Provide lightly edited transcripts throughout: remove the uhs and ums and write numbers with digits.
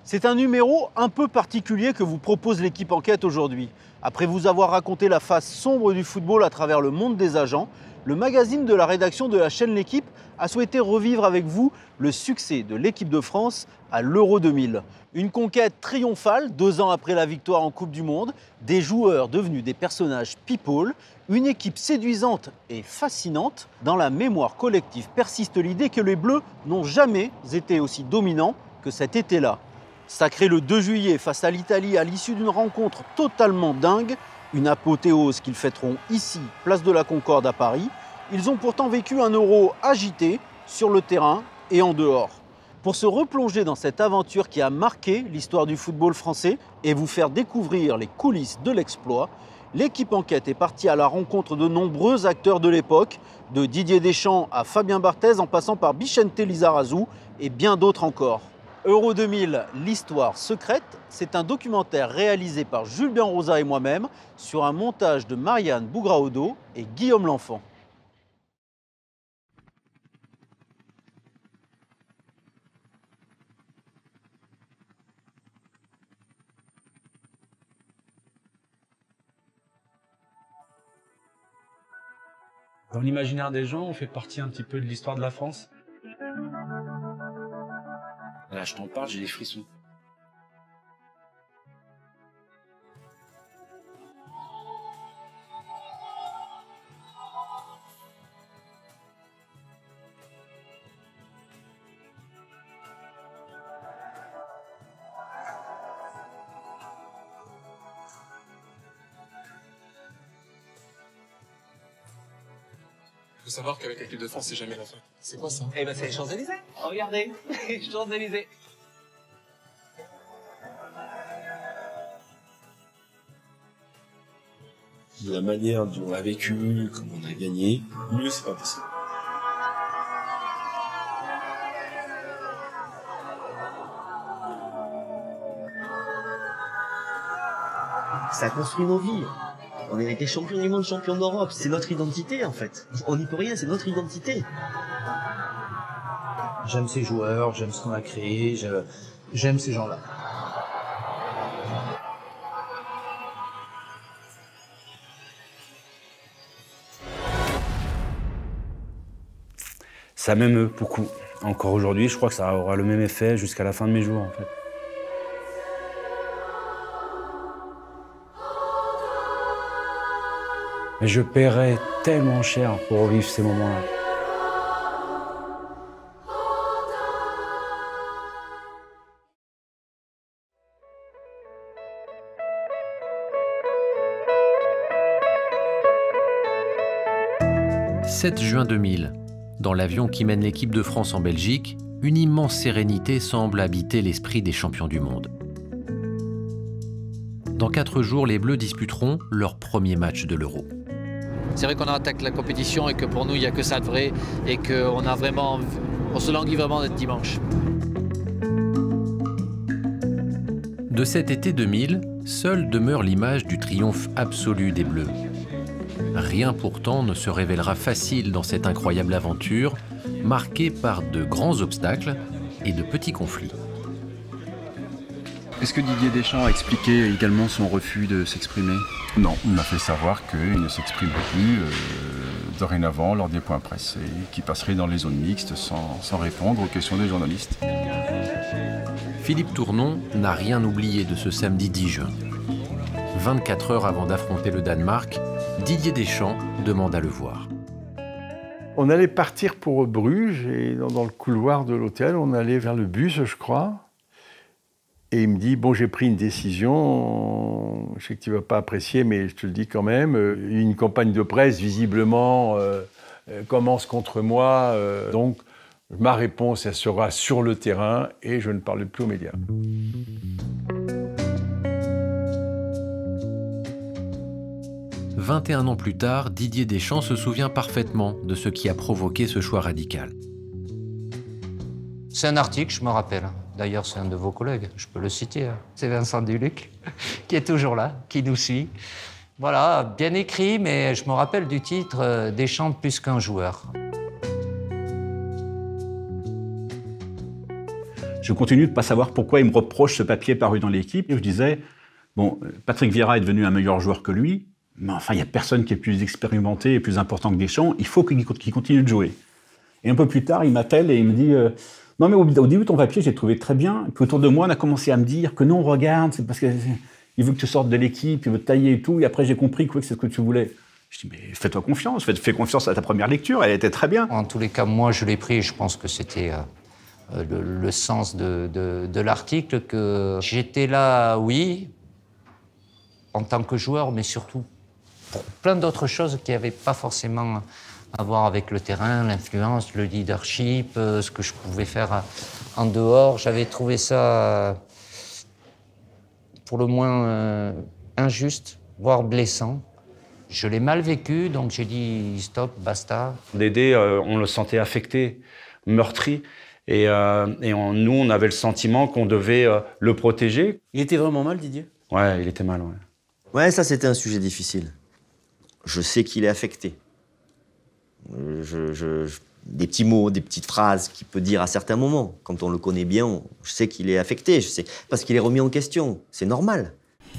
C'est un numéro un peu particulier que vous propose l'équipe Enquête aujourd'hui. Après vous avoir raconté la face sombre du football à travers le monde des agents, le magazine de la rédaction de la chaîne L'Équipe a souhaité revivre avec vous le succès de l'équipe de France à l'Euro 2000. Une conquête triomphale 2 ans après la victoire en Coupe du Monde, des joueurs devenus des personnages people, une équipe séduisante et fascinante. Dans la mémoire collective persiste l'idée que les Bleus n'ont jamais été aussi dominants que cet été-là. Sacrés le 2 juillet face à l'Italie à l'issue d'une rencontre totalement dingue, une apothéose qu'ils fêteront ici, place de la Concorde à Paris, ils ont pourtant vécu un Euro agité sur le terrain et en dehors. Pour se replonger dans cette aventure qui a marqué l'histoire du football français et vous faire découvrir les coulisses de l'exploit, l'équipe Enquête est partie à la rencontre de nombreux acteurs de l'époque, de Didier Deschamps à Fabien Barthez en passant par Vicente Lizarazu et bien d'autres encore. Euro 2000, l'histoire secrète, c'est un documentaire réalisé par Julien Rosa et moi-même sur un montage de Marianne Bougraodo et Guillaume L'Enfant. Dans l'imaginaire des gens, on fait partie un petit peu de l'histoire de la France. Là, je t'en parle, j'ai des frissons. Il faut savoir qu'avec l'équipe de France, c'est jamais la fin. C'est quoi ça? Eh ben, c'est les Champs-Élysées. Regardez, les Champs-Élysées. De la manière dont on a vécu, comment on a gagné, mieux c'est pas possible. Ça a construit nos vies. On a été champion du monde, champion d'Europe. C'est notre identité, en fait. On n'y peut rien, c'est notre identité. J'aime ces joueurs, j'aime ce qu'on a créé, j'aime ces gens-là. Ça m'émeut beaucoup. Encore aujourd'hui, je crois que ça aura le même effet jusqu'à la fin de mes jours, en fait. Mais je paierais tellement cher pour revivre ces moments-là. « 7 juin 2000. Dans l'avion qui mène l'équipe de France en Belgique, une immense sérénité semble habiter l'esprit des champions du monde. Dans 4 jours, les Bleus disputeront leur premier match de l'Euro. C'est vrai qu'on attaque la compétition et que pour nous, il n'y a que ça de vrai et qu'on on se languit vraiment d'être dimanche. De cet été 2000, seule demeure l'image du triomphe absolu des Bleus. Rien pourtant ne se révélera facile dans cette incroyable aventure, marquée par de grands obstacles et de petits conflits. Est-ce que Didier Deschamps a expliqué également son refus de s'exprimer? Non, il m'a fait savoir qu'il ne s'exprimerait plus dorénavant lors des points presse et qu'il passerait dans les zones mixtes sans répondre aux questions des journalistes. Philippe Tournon n'a rien oublié de ce samedi 10 juin. 24 heures avant d'affronter le Danemark, Didier Deschamps demande à le voir. On allait partir pour Bruges et dans le couloir de l'hôtel, on allait vers le bus, je crois. Et il me dit, bon, j'ai pris une décision, je sais que tu ne vas pas apprécier, mais je te le dis quand même. Une campagne de presse, visiblement, commence contre moi. Donc, ma réponse, elle sera sur le terrain et je ne parle plus aux médias. « 21 ans plus tard, Didier Deschamps se souvient parfaitement de ce qui a provoqué ce choix radical. C'est un article, je me rappelle. D'ailleurs, c'est un de vos collègues, je peux le citer. C'est Vincent Duluc, qui est toujours là, qui nous suit. Voilà, bien écrit, mais je me rappelle du titre « Deschamps plus qu'un joueur ». Je continue de ne pas savoir pourquoi il me reproche ce papier paru dans l'équipe. Et je disais, bon, Patrick Vieira est devenu un meilleur joueur que lui, mais enfin, il n'y a personne qui est plus expérimenté et plus important que Deschamps. Il faut qu'il continue de jouer. Et un peu plus tard, il m'appelle et il me dit, non mais au début, ton papier, j'ai trouvé très bien. Puis autour de moi, on a commencé à me dire que non, regarde, c'est parce qu'il veut que tu sortes de l'équipe, il veut te tailler et tout. Et après, j'ai compris que c'est ce que tu voulais. Je dis, mais fais-toi confiance, fais confiance à ta première lecture, elle était très bien. En tous les cas, moi, je l'ai pris et je pense que c'était le sens de l'article, que j'étais là, oui, en tant que joueur, mais surtout pour plein d'autres choses qui n'avaient pas forcément à voir avec le terrain, l'influence, le leadership, ce que je pouvais faire en dehors. J'avais trouvé ça, pour le moins, injuste, voire blessant. Je l'ai mal vécu, donc j'ai dit stop, basta. Dédé, on le sentait affecté, meurtri. Et nous, on avait le sentiment qu'on devait le protéger. Il était vraiment mal, Didier? Ouais, il était mal, ouais. Ouais, ça, c'était un sujet difficile. Je sais qu'il est affecté. Des petits mots, des petites phrases qu'il peut dire à certains moments. Quand on le connaît bien, je sais qu'il est affecté. Je sais, parce qu'il est remis en question. C'est normal.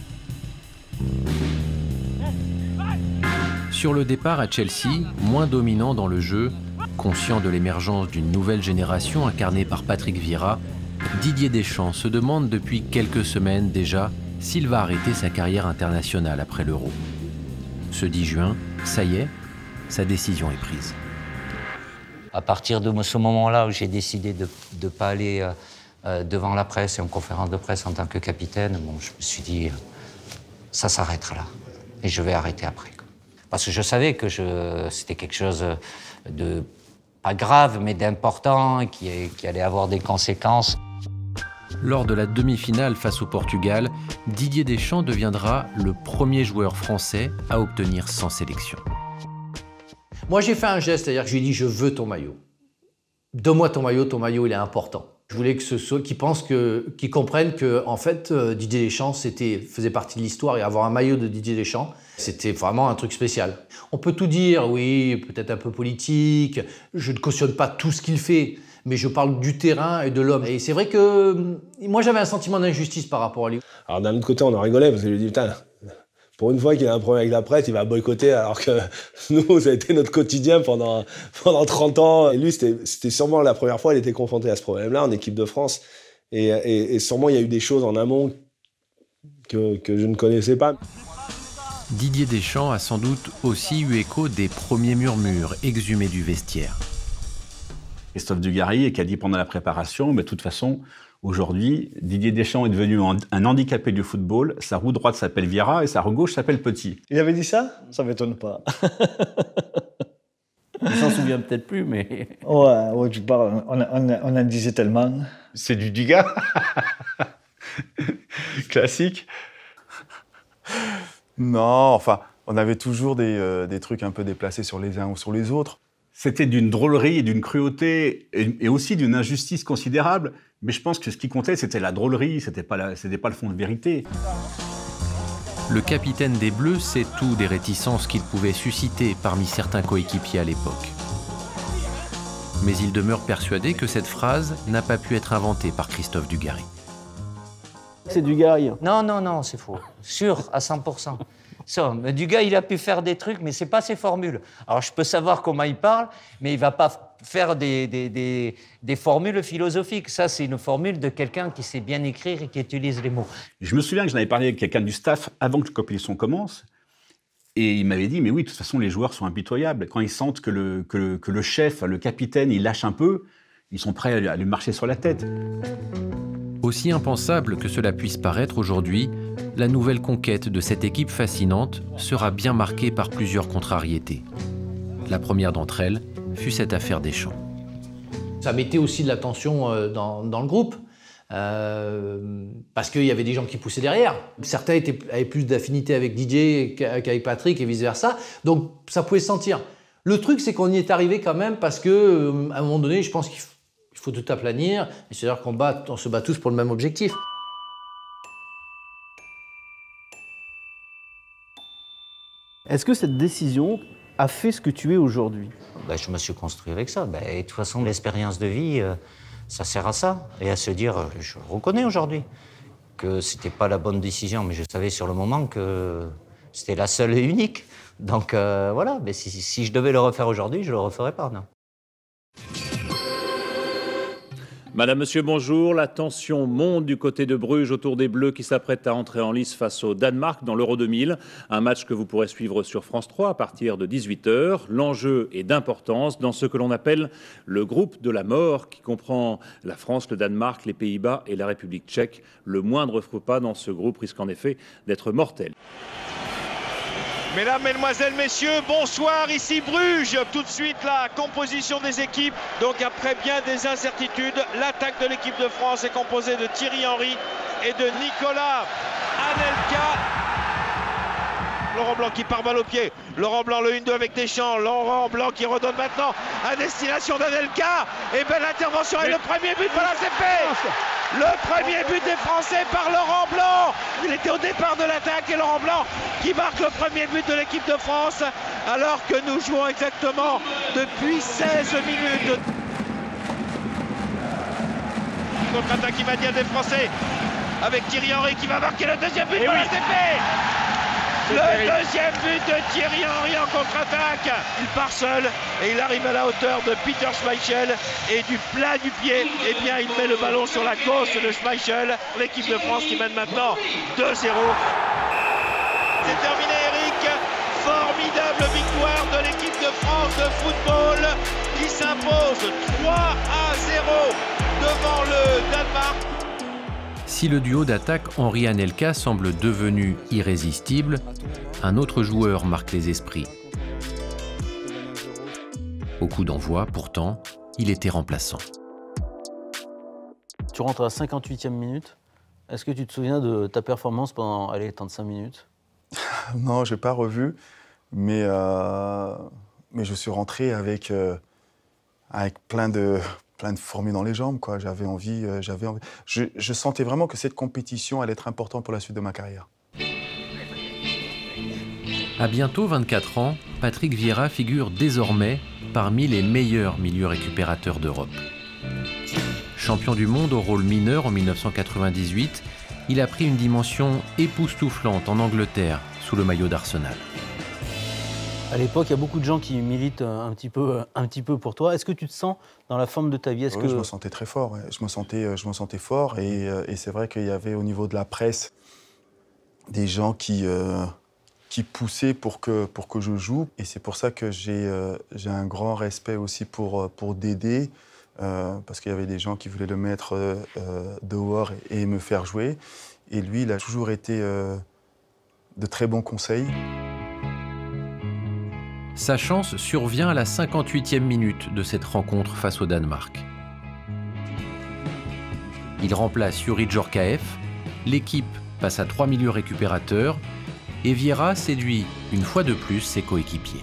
Sur le départ à Chelsea, moins dominant dans le jeu, conscient de l'émergence d'une nouvelle génération incarnée par Patrick Vieira, Didier Deschamps se demande depuis quelques semaines déjà s'il va arrêter sa carrière internationale après l'Euro. Ce 10 juin, ça y est, sa décision est prise. À partir de ce moment-là où j'ai décidé de ne pas aller devant la presse et en conférence de presse en tant que capitaine, bon, je me suis dit, ça s'arrêtera là. Et je vais arrêter après. Parce que je savais que c'était quelque chose de pas grave, mais d'important, qui allait avoir des conséquences. Lors de la demi-finale face au Portugal, Didier Deschamps deviendra le premier joueur français à obtenir 100 sélections. Moi, j'ai fait un geste, c'est-à-dire que je lui ai dit « je veux ton maillot. Donne-moi ton maillot, il est important ». Je voulais que ce soit qu'ils comprennent que, en fait, Didier Deschamps faisait partie de l'histoire, et avoir un maillot de Didier Deschamps, c'était vraiment un truc spécial. On peut tout dire, oui, peut-être un peu politique, je ne cautionne pas tout ce qu'il fait, mais je parle du terrain et de l'homme. Et c'est vrai que moi, j'avais un sentiment d'injustice par rapport à lui. Alors d'un autre côté, on en rigolait, parce que je lui dis, putain, pour une fois qu'il a un problème avec la presse, il va boycotter, alors que nous, ça a été notre quotidien pendant 30 ans. Et lui, c'était sûrement la première fois qu'il était confronté à ce problème-là en équipe de France. Et sûrement, il y a eu des choses en amont que je ne connaissais pas. Didier Deschamps a sans doute aussi eu écho des premiers murmures exhumés du vestiaire. Christophe Dugarry qui a dit pendant la préparation, mais de toute façon, aujourd'hui, Didier Deschamps est devenu un handicapé du football. Sa roue droite s'appelle Vieira et sa roue gauche s'appelle Petit. Il avait dit ça? Ça m'étonne pas. Il s'en souvient peut-être plus, mais... Ouais, tu parles, on en disait tellement. C'est du Dugas. Classique. Non, enfin, on avait toujours des trucs un peu déplacés sur les uns ou sur les autres. C'était d'une drôlerie et d'une cruauté et aussi d'une injustice considérable. Mais je pense que ce qui comptait, c'était la drôlerie, c'était pas le fond de vérité. Le capitaine des Bleus sait tout des réticences qu'il pouvait susciter parmi certains coéquipiers à l'époque. Mais il demeure persuadé que cette phrase n'a pas pu être inventée par Christophe Dugarry. C'est Dugarry. Non, c'est faux. Sûr, à 100%. Ça, Dugarry, il a pu faire des trucs, mais c'est pas ses formules. Alors, je peux savoir comment il parle, mais il va pas faire des formules philosophiques. Ça, c'est une formule de quelqu'un qui sait bien écrire et qui utilise les mots. Je me souviens que j'en avais parlé avec quelqu'un du staff avant que la compétition commence, et il m'avait dit, mais oui, de toute façon, les joueurs sont impitoyables. Quand ils sentent que le chef, le capitaine, il lâche un peu, ils sont prêts à lui marcher sur la tête. Aussi impensable que cela puisse paraître aujourd'hui, la nouvelle conquête de cette équipe fascinante sera bien marquée par plusieurs contrariétés. La première d'entre elles fut cette affaire Deschamps. Ça mettait aussi de la tension dans le groupe, parce qu'il y avait des gens qui poussaient derrière. Certains avaient plus d'affinité avec Didier qu'avec Patrick et vice-versa, donc ça pouvait se sentir. Le truc, c'est qu'on y est arrivé quand même parce qu'à un moment donné, je pense qu'il faut tout aplanir, c'est-à-dire qu'on se bat tous pour le même objectif. Est-ce que cette décision a fait ce que tu es aujourd'hui? Je me suis construit avec ça. Et de toute façon, l'expérience de vie Ça sert à ça, et à se dire, je reconnais aujourd'hui que c'était pas la bonne décision, mais je savais sur le moment que c'était la seule et unique. Donc voilà, mais si je devais le refaire aujourd'hui, je le referais pas, non. Madame, Monsieur, bonjour. La tension monte du côté de Bruges autour des Bleus qui s'apprêtent à entrer en lice face au Danemark dans l'Euro 2000. Un match que vous pourrez suivre sur France 3 à partir de 18 h. L'enjeu est d'importance dans ce que l'on appelle le groupe de la mort qui comprend la France, le Danemark, les Pays-Bas et la République tchèque. Le moindre faux pas dans ce groupe risque en effet d'être mortel. Mesdames, Mesdemoiselles, Messieurs, bonsoir, ici Bruges. Tout de suite la composition des équipes. Donc après bien des incertitudes, l'attaque de l'équipe de France est composée de Thierry Henry et de Nicolas Anelka. Laurent Blanc qui part balle au pied. Laurent Blanc le 1-2 avec Deschamps. Laurent Blanc qui redonne maintenant à destination d'Anelka. Et belle intervention et le premier but, voilà, c'est fait. Le premier but des Français par Laurent Blanc. Il était au départ de l'attaque et Laurent Blanc qui marque le premier but de l'équipe de France alors que nous jouons exactement depuis 16 minutes. Contre-attaque immédiate des Français avec Thierry Henry qui va marquer le deuxième but. Voilà, c'est fait. Le deuxième but de Thierry Henry en contre-attaque. Il part seul et il arrive à la hauteur de Peter Schmeichel et du plat du pied, eh bien il met le ballon sur la gauche de Schmeichel. L'équipe de France qui mène maintenant 2-0. C'est terminé, Eric. Formidable victoire de l'équipe de France de football qui s'impose 3-0 devant le Danemark. Si le duo d'attaque Henry-Anelka semble devenu irrésistible, un autre joueur marque les esprits. Au coup d'envoi, pourtant, il était remplaçant. Tu rentres à la 58e minute. Est-ce que tu te souviens de ta performance pendant 35 minutes? Non, je n'ai pas revu, mais je suis rentré avec plein de fourmis dans les jambes, quoi. J'avais envie. Je sentais vraiment que cette compétition allait être importante pour la suite de ma carrière. À bientôt 24 ans, Patrick Vieira figure désormais parmi les meilleurs milieux récupérateurs d'Europe. Champion du monde au rôle mineur en 1998, il a pris une dimension époustouflante en Angleterre sous le maillot d'Arsenal. À l'époque, il y a beaucoup de gens qui militent un petit peu pour toi. Est-ce que tu te sens dans la forme de ta vie? Oui, je me sentais très fort. Ouais. Je me sentais fort et c'est vrai qu'il y avait au niveau de la presse des gens qui poussaient pour que je joue. Et c'est pour ça que j'ai un grand respect aussi pour Dédé, parce qu'il y avait des gens qui voulaient le mettre dehors et me faire jouer. Et lui, il a toujours été de très bons conseils. Sa chance survient à la 58e minute de cette rencontre face au Danemark. Il remplace Youri Djorkaeff, l'équipe passe à 3 milieux récupérateurs et Vieira séduit une fois de plus ses coéquipiers.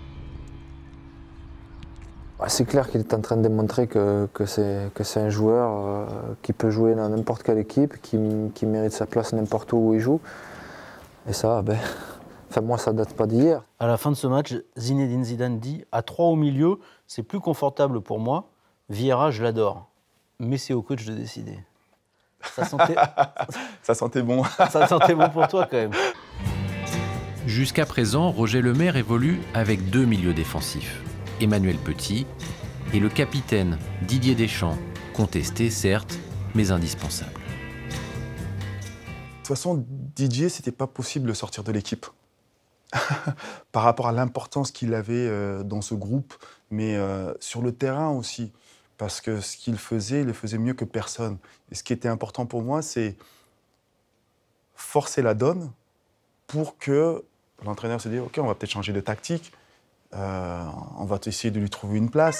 C'est clair qu'il est en train de démontrer que c'est un joueur qui peut jouer dans n'importe quelle équipe, qui mérite sa place n'importe où il joue. Et ça, enfin, moi, ça date pas d'hier. À la fin de ce match, Zinedine Zidane dit « À 3 au milieu, c'est plus confortable pour moi. Vieira, je l'adore. Mais c'est au coach de décider. » Ça sentait bon. Ça sentait bon pour toi, quand même. Jusqu'à présent, Roger Lemaire évolue avec 2 milieux défensifs. Emmanuel Petit et le capitaine Didier Deschamps, contesté certes, mais indispensable. De toute façon, Didier, c'était pas possible de sortir de l'équipe. Par rapport à l'importance qu'il avait dans ce groupe, mais sur le terrain aussi. Parce que ce qu'il faisait, il le faisait mieux que personne. Et ce qui était important pour moi, c'est forcer la donne pour que l'entraîneur se dise « Ok, on va peut-être changer de tactique. On va essayer de lui trouver une place. »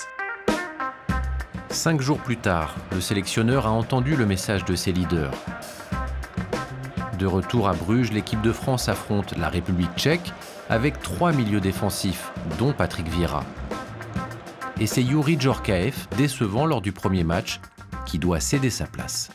5 jours plus tard, le sélectionneur a entendu le message de ses leaders. De retour à Bruges, l'équipe de France affronte la République tchèque avec 3 milieux défensifs, dont Patrick Vieira. Et c'est Youri Djorkaeff, décevant lors du premier match, qui doit céder sa place.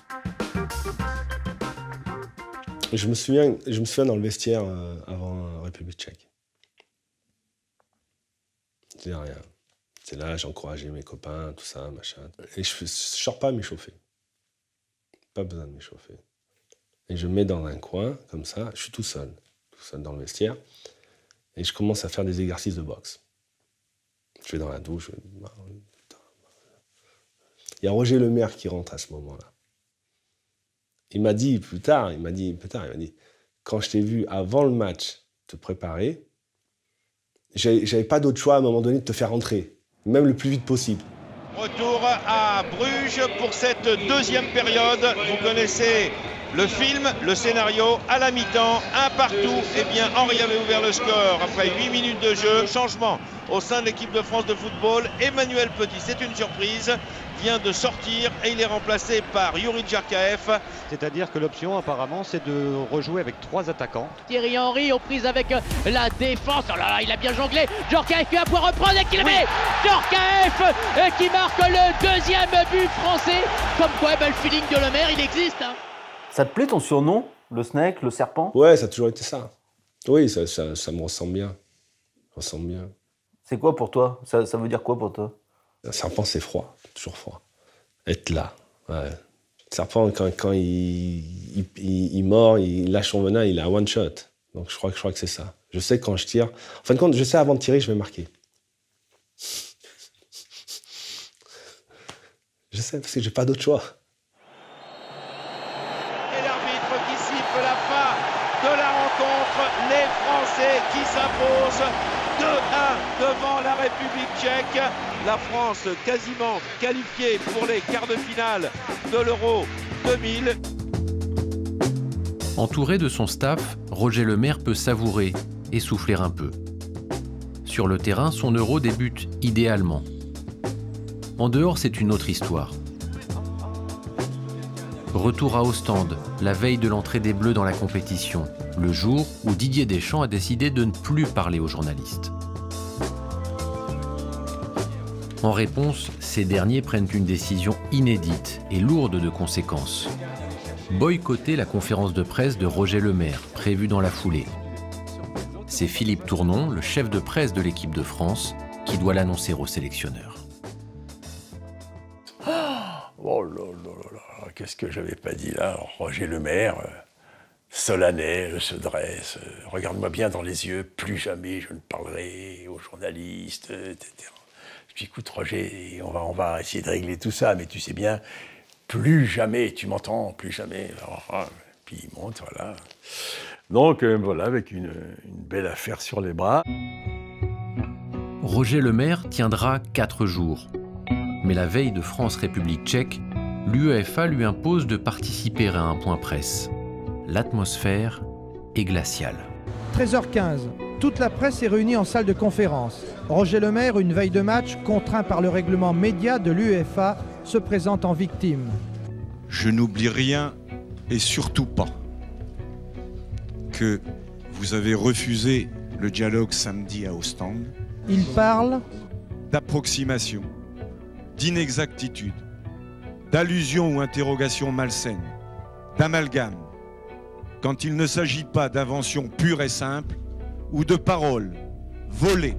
Je me souviens dans le vestiaire avant la République tchèque. C'est là, j'encourageais mes copains, tout ça, machin. Et je sors pas à m'échauffer. Pas besoin de m'échauffer. Et je me mets dans un coin, comme ça, je suis tout seul dans le vestiaire, et je commence à faire des exercices de boxe. Je vais dans la douche, il y a Roger Lemaire qui rentre à ce moment-là. Il m'a dit plus tard, quand je t'ai vu avant le match te préparer, j'avais pas d'autre choix à un moment donné de te faire rentrer, même le plus vite possible. Retour à Bruges pour cette deuxième période. Vous connaissez le film, le scénario, à la mi-temps, un partout. Eh bien, Henry avait ouvert le score après 8 minutes de jeu. Changement au sein de l'équipe de France de football. Emmanuel Petit, c'est une surprise, vient de sortir et il est remplacé par Youri Djarkaeff. C'est-à-dire que l'option apparemment c'est de rejouer avec 3 attaquants. Thierry Henry aux prises avec la défense. Oh là là, il a bien jonglé. Djarkaeff qui va pouvoir reprendre et qui le met. Djarkaeff qui marque le deuxième but français. Comme quoi, le feeling de Lemaire, il existe. Hein. Ça te plaît ton surnom, le Snake, le serpent? Ouais, ça a toujours été ça. Oui, ça me ressemble bien. C'est quoi pour toi? Ça veut dire quoi pour toi? Un serpent, c'est froid, toujours froid. Être là, ouais. Le serpent, quand il mord, il lâche son venin, il a one shot. Donc je crois que c'est ça. Je sais que quand je tire... En fin de compte, je sais avant de tirer, je vais marquer. Je sais, parce que j'ai pas d'autre choix. Et l'arbitre qui siffle la fin de la rencontre. Les Français qui s'imposent 2-1 devant la République tchèque. La France quasiment qualifiée pour les quarts de finale de l'Euro 2000. Entouré de son staff, Roger Lemaire peut savourer et souffler un peu. Sur le terrain, son Euro débute idéalement. En dehors, c'est une autre histoire. Retour à Ostende, la veille de l'entrée des Bleus dans la compétition, le jour où Didier Deschamps a décidé de ne plus parler aux journalistes. En réponse, ces derniers prennent une décision inédite et lourde de conséquences. Boycotter la conférence de presse de Roger Lemaire, prévue dans la foulée. C'est Philippe Tournon, le chef de presse de l'équipe de France, qui doit l'annoncer au sélectionneur. Oh là là là, qu'est-ce que j'avais pas dit là? Roger Lemaire, solennel, se dresse, regarde-moi bien dans les yeux, plus jamais je ne parlerai aux journalistes, etc. Je dis, écoute Roger, on va essayer de régler tout ça, mais tu sais bien, plus jamais, tu m'entends, plus jamais. Alors, puis il monte, voilà. Donc voilà, avec une belle affaire sur les bras. Roger Lemaire tiendra 4 jours. Mais la veille de France-République tchèque, l'UEFA lui impose de participer à un point presse. L'atmosphère est glaciale. 13h15, toute la presse est réunie en salle de conférence. Roger Lemaire, une veille de match, contraint par le règlement média de l'UEFA, se présente en victime. Je n'oublie rien et surtout pas que vous avez refusé le dialogue samedi à Ostende. Il parle d'approximation, d'inexactitude, d'allusion ou interrogation malsaine, d'amalgame, quand il ne s'agit pas d'invention pure et simple ou de paroles volées.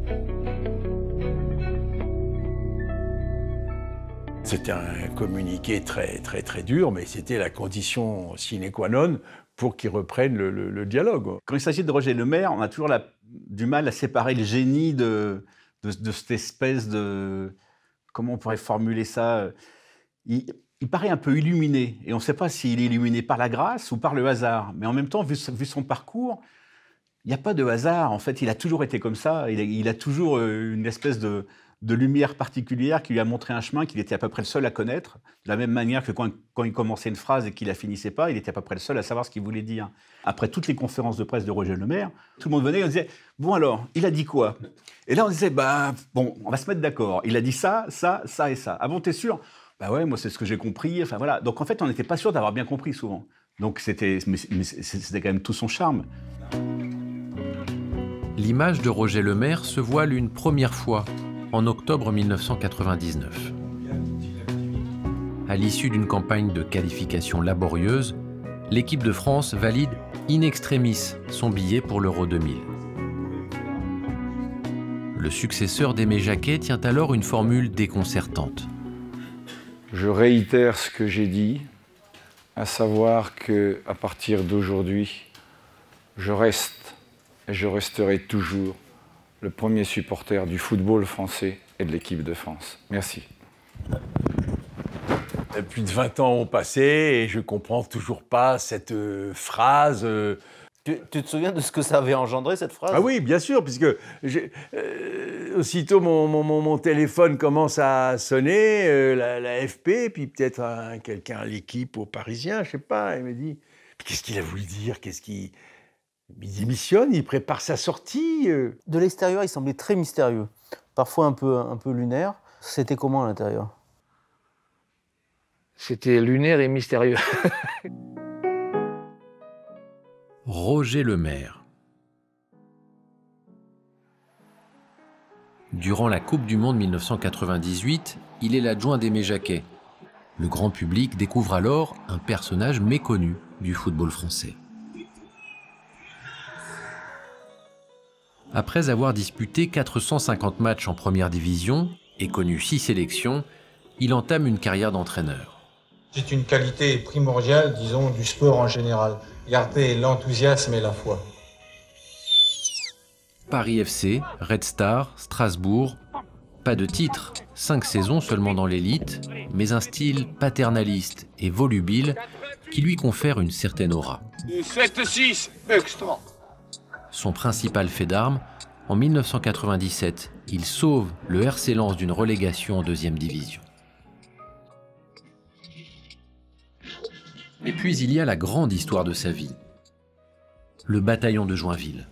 C'était un communiqué très dur, mais c'était la condition sine qua non pour qu'ils reprennent le dialogue. Quand il s'agit de Roger Lemaire, on a toujours du mal à séparer le génie de cette espèce de... Comment on pourrait formuler ça? Il paraît un peu illuminé, et on ne sait pas s'il est illuminé par la grâce ou par le hasard. Mais en même temps, vu son parcours, il n'y a pas de hasard. En fait, il a toujours été comme ça. Il a toujours une espèce de lumière particulière qui lui a montré un chemin qu'il était à peu près le seul à connaître. De la même manière que quand il commençait une phrase et qu'il la finissait pas, il était à peu près le seul à savoir ce qu'il voulait dire. Après toutes les conférences de presse de Roger Lemaire, tout le monde venait et on disait « Bon alors, il a dit quoi ?» Et là, on disait « Bah, bon, on va se mettre d'accord. Il a dit ça, ça, ça et ça. Ah bon, t'es sûr ?»« Bah ouais, moi, c'est ce que j'ai compris. » Enfin voilà. Donc en fait, on n'était pas sûr d'avoir bien compris souvent. Donc c'était quand même tout son charme. L'image de Roger Lemaire se voile une première fois en octobre 1999. À l'issue d'une campagne de qualification laborieuse, l'équipe de France valide in extremis son billet pour l'Euro 2000. le successeur d'Aimé Jacquet tient alors une formule déconcertante. Je réitère ce que j'ai dit, à savoir qu'à partir d'aujourd'hui, je reste et je resterai toujours le premier supporter du football français et de l'équipe de France. Merci. Plus de 20 ans ont passé et je ne comprends toujours pas cette phrase. Tu te souviens de ce que ça avait engendré, cette phrase? Ah oui, bien sûr, puisque aussitôt mon téléphone commence à sonner, la FP, puis peut-être quelqu'un à l'équipe au Parisien, je ne sais pas, il me dit « Qu'est-ce qu'il a voulu dire? Il démissionne, il prépare sa sortie. » De l'extérieur, il semblait très mystérieux, parfois un peu lunaire. C'était comment à l'intérieur? C'était lunaire et mystérieux. Roger Lemaire. Durant la Coupe du Monde 1998, il est l'adjoint d'Aimé Jacquet. Le grand public découvre alors un personnage méconnu du football français. Après avoir disputé 450 matchs en première division et connu 6 sélections, il entame une carrière d'entraîneur. C'est une qualité primordiale, disons, du sport en général. Garder l'enthousiasme et la foi. Paris FC, Red Star, Strasbourg, pas de titre, 5 saisons seulement dans l'élite, mais un style paternaliste et volubile qui lui confère une certaine aura. 7-6, extra. Son principal fait d'armes, en 1997, il sauve le RC Lens d'une relégation en 2e division. Et puis il y a la grande histoire de sa vie, le bataillon de Joinville.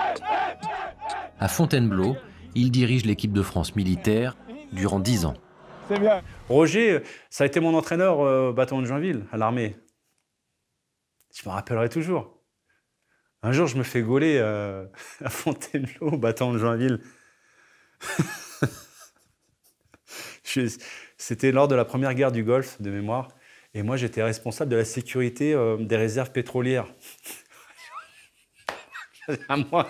À Fontainebleau, il dirige l'équipe de France militaire durant 10 ans. C'est bien. Roger, ça a été mon entraîneur au bataillon de Joinville, à l'armée. Je me rappellerai toujours. Un jour, je me fais gauler à Fontainebleau, au bataillon de Joinville. C'était lors de la première guerre du Golfe, de mémoire. Et moi, j'étais responsable de la sécurité des réserves pétrolières. À moi.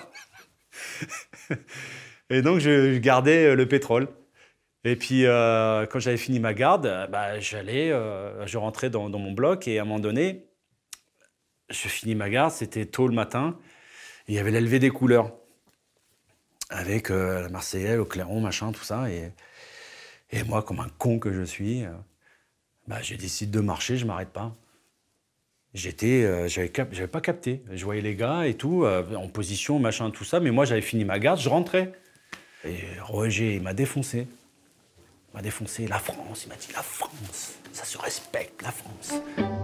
Et donc, je gardais le pétrole. Et puis, quand j'avais fini ma garde, je rentrais dans mon bloc. Et à un moment donné, je finis ma garde, c'était tôt le matin. Et il y avait la levée des couleurs. Avec la Marseillaise, au clairon, machin, tout ça. Et moi, comme un con que je suis... j'ai décidé de marcher, je ne m'arrête pas. J'avais pas capté. Je voyais les gars et tout, en position, machin, tout ça, mais moi j'avais fini ma garde, je rentrais. Et Roger, il m'a défoncé. Il m'a défoncé. La France, il m'a dit la France, ça se respecte, la France.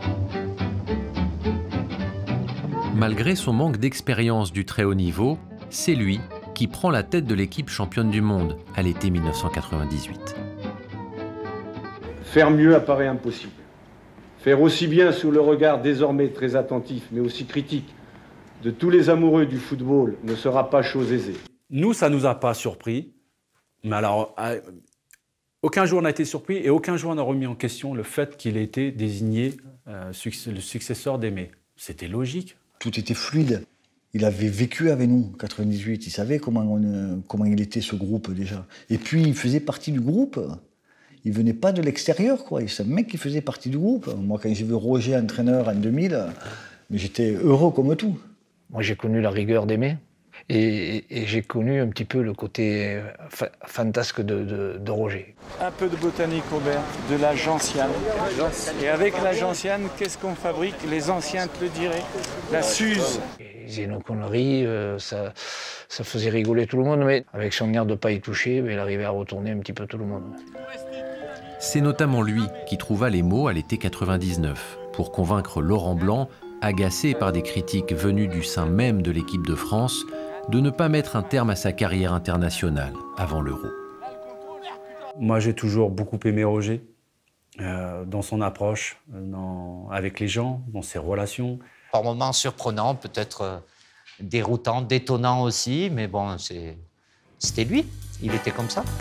Malgré son manque d'expérience du très haut niveau, c'est lui qui prend la tête de l'équipe championne du monde à l'été 1998. Faire mieux apparaît impossible. Faire aussi bien sous le regard désormais très attentif, mais aussi critique, de tous les amoureux du football ne sera pas chose aisée. Nous, ça ne nous a pas surpris. Mais alors, aucun jour n'a été surpris et aucun jour n'a remis en question le fait qu'il ait été désigné le successeur d'Aimé. C'était logique. Tout était fluide. Il avait vécu avec nous en 98. Il savait comment il était, ce groupe, déjà. Et puis, il faisait partie du groupe. Il venait pas de l'extérieur, quoi. C'est un mec qui faisait partie du groupe. Moi, quand j'ai vu Roger entraîneur en 2000, j'étais heureux comme tout. Moi, j'ai connu la rigueur d'Aimé et j'ai connu un petit peu le côté fantasque de Roger. Un peu de botanique, Robert, de la gentiane. Et avec la gentiane, qu'est-ce qu'on fabrique? Les anciens te le diraient. La Suze. Il disait nos conneries, ça faisait rigoler tout le monde, mais avec son air de pas y toucher, il arrivait à retourner un petit peu tout le monde. C'est notamment lui qui trouva les mots à l'été 99 pour convaincre Laurent Blanc, agacé par des critiques venues du sein même de l'équipe de France, de ne pas mettre un terme à sa carrière internationale avant l'Euro. Moi, j'ai toujours beaucoup aimé Roger, dans son approche, avec les gens, dans ses relations. Par moments surprenant, peut-être déroutant, détonnant aussi, mais bon, c'était lui, il était comme ça.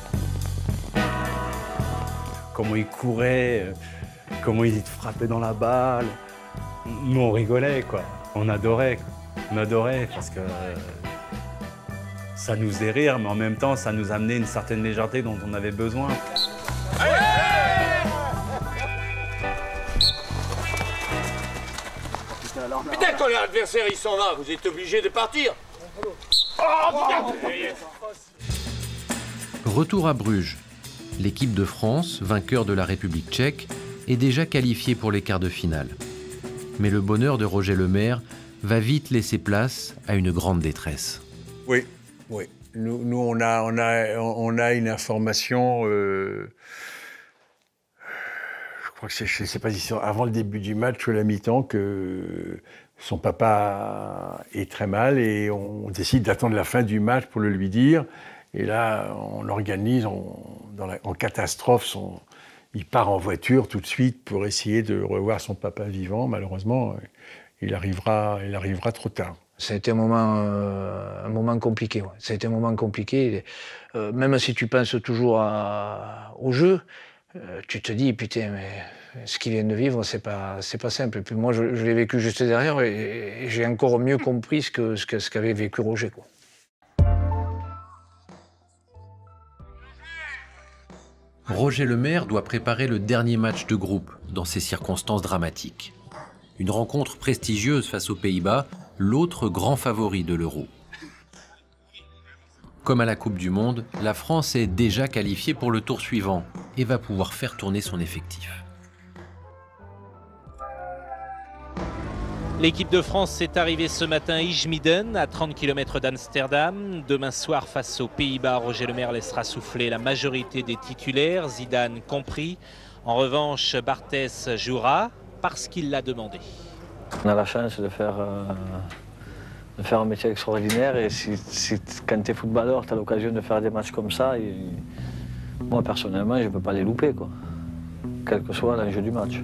Comment il courait, comment il frappait dans la balle. Nous, on rigolait, quoi. On adorait parce que Ça nous faisait rire, mais en même temps, ça nous amenait une certaine légèreté dont on avait besoin. Putain, quand l'adversaire il s'en va, vous êtes obligé de partir. Oh, putain. Retour à Bruges. L'équipe de France, vainqueur de la République tchèque, est déjà qualifiée pour les quarts de finale. Mais le bonheur de Roger Lemaire va vite laisser place à une grande détresse. Oui, oui. Nous on a une information. Je crois que je ne sais pas si c'est avant le début du match ou la mi-temps que son papa est très mal et on décide d'attendre la fin du match pour le lui dire. Et là, on organise en catastrophe. Il part en voiture tout de suite pour essayer de revoir son papa vivant. Malheureusement, il arrivera trop tard. Ça a été un moment compliqué. Ouais. Ça a été un moment compliqué. Même si tu penses toujours au jeu, tu te dis, putain, mais ce qu'il vient de vivre, c'est pas simple. Et puis moi, je l'ai vécu juste derrière et j'ai encore mieux compris ce qu'avait vécu Roger, quoi. Roger Lemaire doit préparer le dernier match de groupe dans ces circonstances dramatiques. Une rencontre prestigieuse face aux Pays-Bas, l'autre grand favori de l'Euro. Comme à la Coupe du Monde, la France est déjà qualifiée pour le tour suivant et va pouvoir faire tourner son effectif. L'équipe de France est arrivée ce matin à Ijmiden, à 30 km d'Amsterdam. Demain soir, face aux Pays-Bas, Roger Lemaire laissera souffler la majorité des titulaires, Zidane compris. En revanche, Barthès jouera parce qu'il l'a demandé. On a la chance de faire un métier extraordinaire et quand tu es footballeur, tu as l'occasion de faire des matchs comme ça. Et moi, personnellement, je ne peux pas les louper, quoi, quel que soit l'enjeu du match.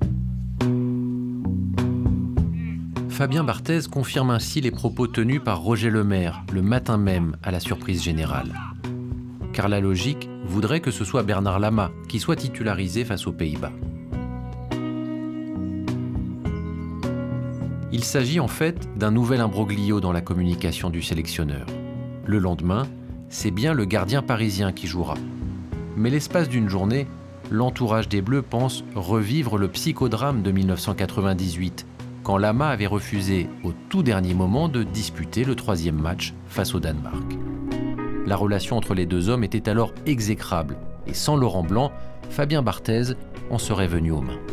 Fabien Barthez confirme ainsi les propos tenus par Roger Lemaire le matin même à la surprise générale. Car la logique voudrait que ce soit Bernard Lama qui soit titularisé face aux Pays-Bas. Il s'agit en fait d'un nouvel imbroglio dans la communication du sélectionneur. Le lendemain, c'est bien le gardien parisien qui jouera. Mais l'espace d'une journée, l'entourage des Bleus pense revivre le psychodrame de 1998, quand Lama avait refusé au tout dernier moment de disputer le 3e match face au Danemark. La relation entre les deux hommes était alors exécrable, et sans Laurent Blanc, Fabien Barthez en serait venu aux mains.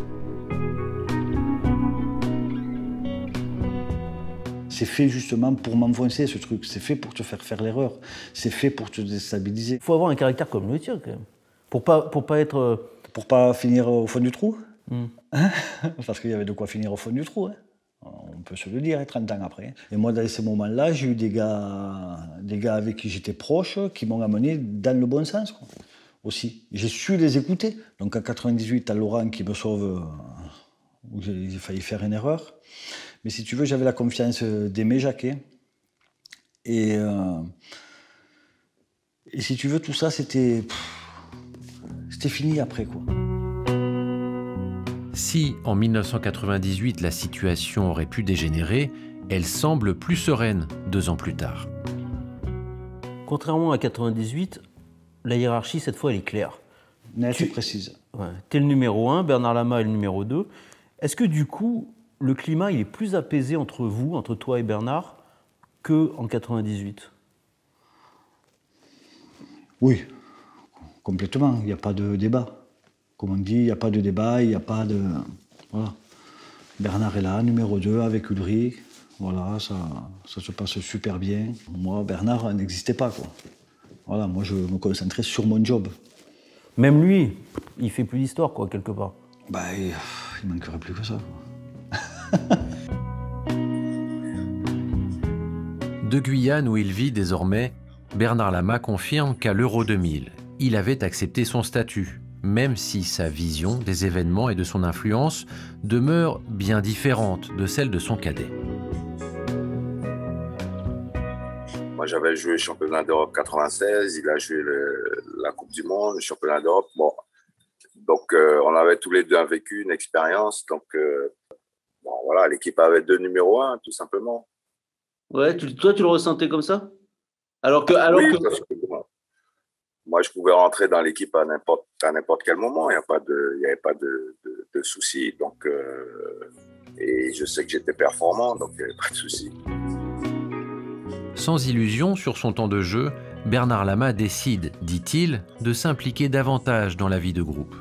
C'est fait justement pour m'enfoncer, ce truc. C'est fait pour te faire l'erreur. C'est fait pour te déstabiliser. Il faut avoir un caractère comme le tien, quand même. Pour pas être... Pour pas finir au fond du trou. Hein, parce qu'il y avait de quoi finir au fond du trou. Hein. On peut se le dire, 30 ans après. Et moi, dans ces moments-là, j'ai eu des gars avec qui j'étais proche, qui m'ont amené dans le bon sens, quoi, aussi. J'ai su les écouter. Donc en 98, t'as Laurent qui me sauve, où j'ai failli faire une erreur. Mais si tu veux, j'avais la confiance d'Aimé Jacquet. Et si tu veux, tout ça, c'était fini après, quoi. Si, en 1998, la situation aurait pu dégénérer, elle semble plus sereine 2 ans plus tard. Contrairement à 98, la hiérarchie, cette fois, elle est claire. Nette et précise. Ouais, tu es le numéro 1, Bernard Lama est le numéro 2. Est-ce que, du coup, le climat il est plus apaisé entre vous, entre toi et Bernard, qu'en 98 ? Oui, complètement. Il n'y a pas de débat. Comme on dit, il n'y a pas de débat, il n'y a pas de... Voilà. Bernard est là, numéro 2, avec Ulrich. Voilà, ça se passe super bien. Moi, Bernard n'existait pas, quoi. Voilà, moi, je me concentrais sur mon job. Même lui, il fait plus d'histoire, quoi, quelque part. Bah, il manquerait plus que ça, quoi. De Guyane, où il vit désormais, Bernard Lama confirme qu'à l'Euro 2000, il avait accepté son statut, même si sa vision des événements et de son influence demeure bien différente de celle de son cadet. Moi, j'avais joué le championnat d'Europe 96, il a joué la Coupe du Monde, le championnat d'Europe. Bon. Donc, on avait tous les deux vécu une expérience. Donc, bon, voilà, l'équipe avait 2 numéros 1, tout simplement. Ouais, toi, tu le ressentais comme ça ? Oui, parce que moi, je pouvais rentrer dans l'équipe à n'importe quel moment. Il n'y avait pas de souci. Donc, et je sais que j'étais performant, donc il n'y avait pas de souci. Sans illusion sur son temps de jeu, Bernard Lama décide, dit-il, de s'impliquer davantage dans la vie de groupe.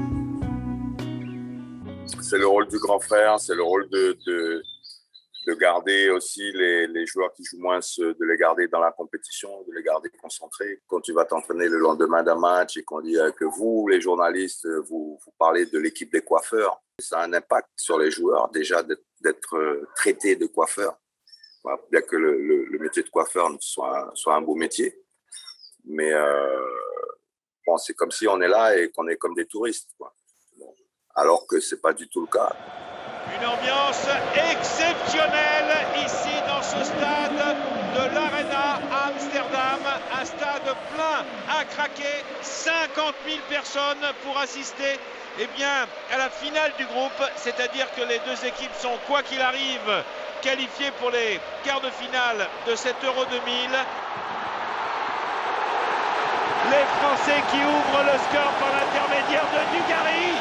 C'est le rôle du grand frère, c'est le rôle de garder aussi les joueurs qui jouent moins, de les garder dans la compétition, de les garder concentrés. Quand tu vas t'entraîner le lendemain d'un match et qu'on dit que vous, les journalistes, vous parlez de l'équipe des coiffeurs, ça a un impact sur les joueurs déjà d'être traités de coiffeurs. Bien que le métier de coiffeur soit un beau métier, mais bon, c'est comme si on est là et qu'on est comme des touristes, quoi. Bon, alors que c'est pas du tout le cas. Une ambiance exceptionnelle ici dans ce stade de l'Arena à Amsterdam. Un stade plein à craquer. 50 000 personnes pour assister à la finale du groupe. C'est-à-dire que les deux équipes sont, quoi qu'il arrive, qualifiées pour les quarts de finale de cet Euro 2000. Les Français qui ouvrent le score par l'intermédiaire de Dugarry.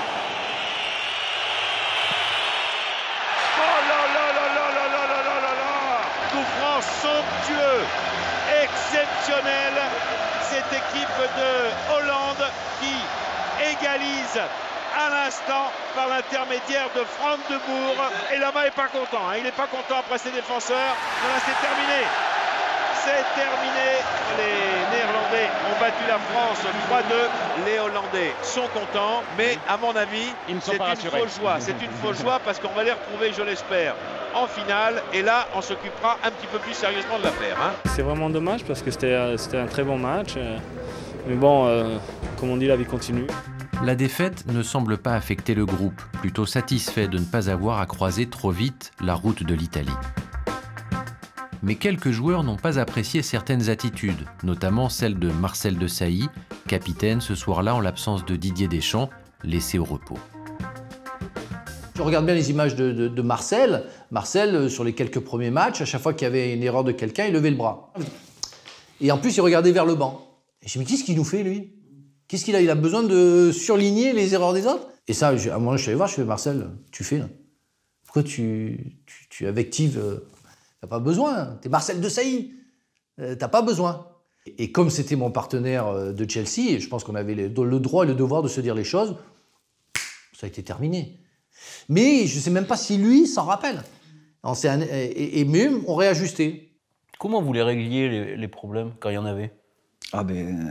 Coup franc somptueux, exceptionnel. Cette équipe de Hollande qui égalise à l'instant par l'intermédiaire de Frank de Boer. Et Lama n'est pas content, hein. Il n'est pas content après ses défenseurs. Voilà, c'est terminé. C'est terminé. Les Néerlandais ont battu la France 3-2. Les Hollandais sont contents, mais à mon avis, c'est une fausse joie. C'est une fausse joie parce qu'on va les retrouver, je l'espère, en finale. Et là, on s'occupera un petit peu plus sérieusement de l'affaire. Hein. C'est vraiment dommage parce que c'était un très bon match. Mais bon, comme on dit, la vie continue. La défaite ne semble pas affecter le groupe, plutôt satisfait de ne pas avoir à croiser trop vite la route de l'Italie. Mais quelques joueurs n'ont pas apprécié certaines attitudes, notamment celle de Marcel Desailly, capitaine ce soir-là en l'absence de Didier Deschamps, laissé au repos. Je regarde bien les images de Marcel. Marcel, sur les quelques premiers matchs, à chaque fois qu'il y avait une erreur de quelqu'un, il levait le bras. Et en plus, il regardait vers le banc. Et je me dis, qu'est-ce qu'il nous fait, lui? Qu'est-ce qu'il a? Il a besoin de surligner les erreurs des autres? Et ça, à un moment, je suis allé voir, je fais, Marcel, tu fais là? Pourquoi tu invectives? T'as pas besoin, t'es Marcel Desailly, t'as pas besoin. Et comme c'était mon partenaire de Chelsea, je pense qu'on avait le droit et le devoir de se dire les choses, ça a été terminé. Mais je sais même pas si lui s'en rappelle. Et même, on réajustait. Comment vous les régliez, les problèmes, quand il y en avait? Ah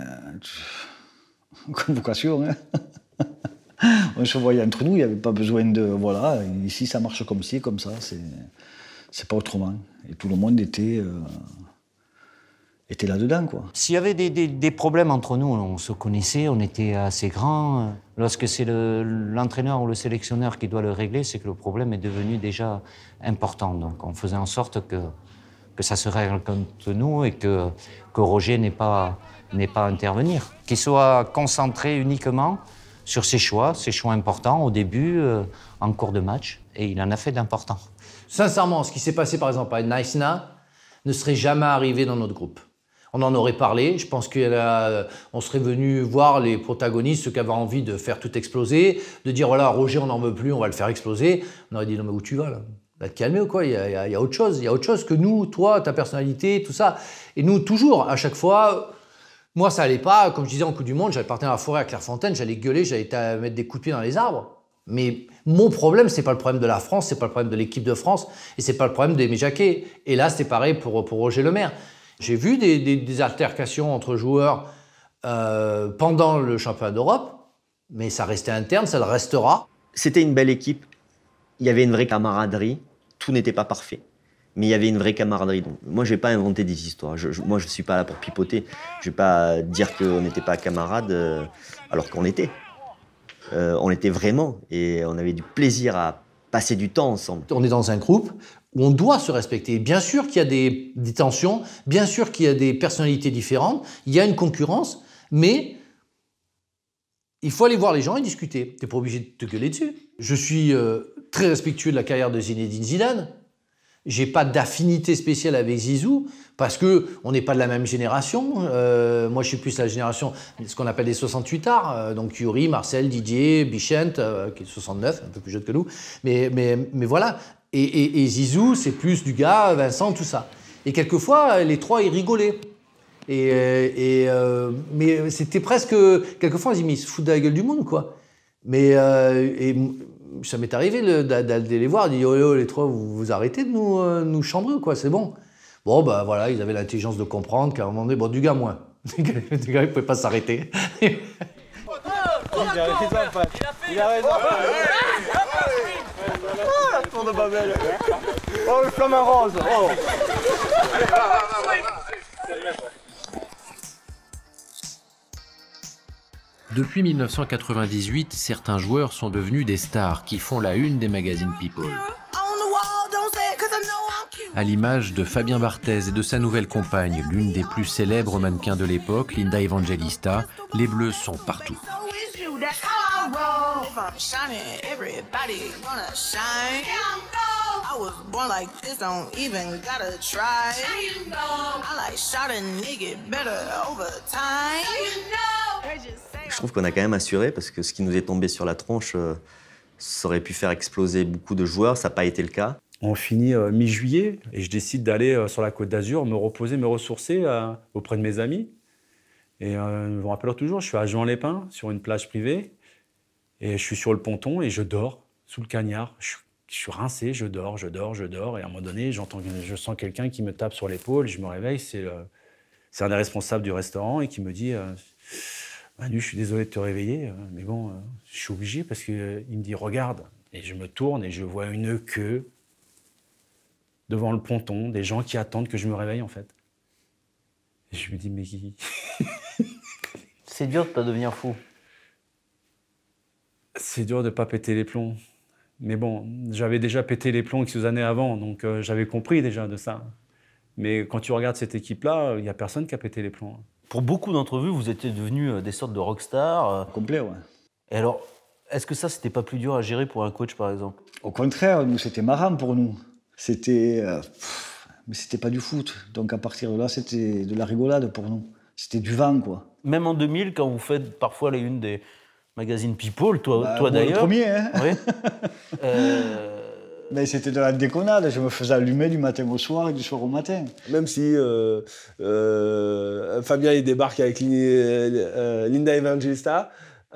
convocation, hein. On se voyait entre nous, il n'y avait pas besoin de... Voilà, ici ça marche comme ci, comme ça, c'est pas autrement. Et tout le monde était là-dedans, quoi. S'il y avait des problèmes entre nous, on se connaissait, on était assez grands. Lorsque c'est l'entraîneur ou le sélectionneur qui doit le régler, c'est que le problème est devenu déjà important. Donc on faisait en sorte que ça se règle contre nous et que Roger n'ait pas à intervenir. Qu'il soit concentré uniquement sur ses choix importants au début, en cours de match, et il en a fait d'importants. Sincèrement, ce qui s'est passé par exemple à Naïsna ne serait jamais arrivé dans notre groupe. On en aurait parlé, je pense qu'on serait venu voir les protagonistes, ceux qui avaient envie de faire tout exploser, de dire voilà, Roger, on n'en veut plus, on va le faire exploser. On aurait dit non mais où tu vas là? Va te calmer ou quoi? Il y a autre chose, il y a autre chose que nous, toi, ta personnalité, tout ça. Et nous, toujours, à chaque fois, moi ça allait pas, comme je disais en Coupe du Monde, j'allais partir dans la forêt à Clairefontaine, j'allais gueuler, j'allais mettre des coups de pied dans les arbres. Mais mon problème, c'est pas le problème de la France, c'est pas le problème de l'équipe de France, et c'est pas le problème d'Aimé Jacquet. Et là, c'est pareil pour Roger Lemaire. J'ai vu des altercations entre joueurs pendant le championnat d'Europe, mais ça restait interne, ça le restera. C'était une belle équipe, il y avait une vraie camaraderie, tout n'était pas parfait, mais il y avait une vraie camaraderie. Donc, moi, je vais pas inventer des histoires, moi, je suis pas là pour pipoter, je vais pas dire qu'on n'était pas camarades alors qu'on l'était. On l'était vraiment, et on avait du plaisir à passer du temps ensemble. On est dans un groupe où on doit se respecter. Bien sûr qu'il y a des tensions, bien sûr qu'il y a des personnalités différentes, il y a une concurrence, mais il faut aller voir les gens et discuter. Tu n'es pas obligé de te gueuler dessus. Je suis très respectueux de la carrière de Zinedine Zidane. j'ai pas d'affinité spéciale avec Zizou parce que on n'est pas de la même génération. Moi, je suis plus la génération, ce qu'on appelle des 68ards, donc Yuri, Marcel, Didier, Bichent, qui est 69, un peu plus jeune que nous. Mais voilà. Et Zizou, c'est plus du gars, Vincent, tout ça. Et quelquefois, les trois, ils rigolaient. Mais c'était presque... Quelquefois, on se dit, mais ils se foutent de la gueule du monde, quoi. Mais ça m'est arrivé d'aller les voir, de dire, oh, les trois, vous arrêtez de nous chambrer, quoi, c'est bon. Bon, bah voilà, ils avaient l'intelligence de comprendre qu'à un moment donné, bon, du gars, moins. Du gars, il ne pouvait pas s'arrêter. Il a raison. Il a raison. La tour de Babel. Oh, le flamme rose. Oh. Depuis 1998, certains joueurs sont devenus des stars qui font la une des magazines People. À l'image de Fabien Barthez et de sa nouvelle compagne, l'une des plus célèbres mannequins de l'époque, Linda Evangelista, les Bleus sont partout. Je trouve qu'on a quand même assuré parce que ce qui nous est tombé sur la tronche, ça aurait pu faire exploser beaucoup de joueurs, ça n'a pas été le cas. On finit mi-juillet et je décide d'aller sur la Côte d'Azur, me reposer, me ressourcer auprès de mes amis. Et je me rappelle toujours, je suis à Juan-les-Pins, sur une plage privée, et je suis sur le ponton et je dors sous le cagnard. Je suis rincé, je dors, et à un moment donné, je sens quelqu'un qui me tape sur l'épaule, je me réveille, c'est un des responsables du restaurant et qui me dit Manu, je suis désolé de te réveiller, mais bon, je suis obligé parce qu'il me dit regarde. Et je me tourne et je vois une queue devant le ponton, des gens qui attendent que je me réveille en fait. Et je me dis mais qui... C'est dur de pas devenir fou. C'est dur de pas péter les plombs. Mais bon, j'avais déjà pété les plombs quelques années avant, donc j'avais compris déjà de ça. Mais quand tu regardes cette équipe-là, il n'y a personne qui a pété les plombs. Pour beaucoup d'entre vous, vous étiez devenus des sortes de rockstars. Complet, ouais. Et alors, est-ce que ça, c'était pas plus dur à gérer pour un coach, par exemple? Au contraire, nous, c'était marrant pour nous. C'était... mais c'était pas du foot. Donc à partir de là, c'était de la rigolade pour nous. C'était du vent, quoi. Même en 2000, quand vous faites parfois les unes des magazines People, toi d'ailleurs... Le premier, hein. Oui. Mais c'était de la déconnade. Je me faisais allumer du matin au soir et du soir au matin. Même si Fabien il débarque avec Linda Evangelista,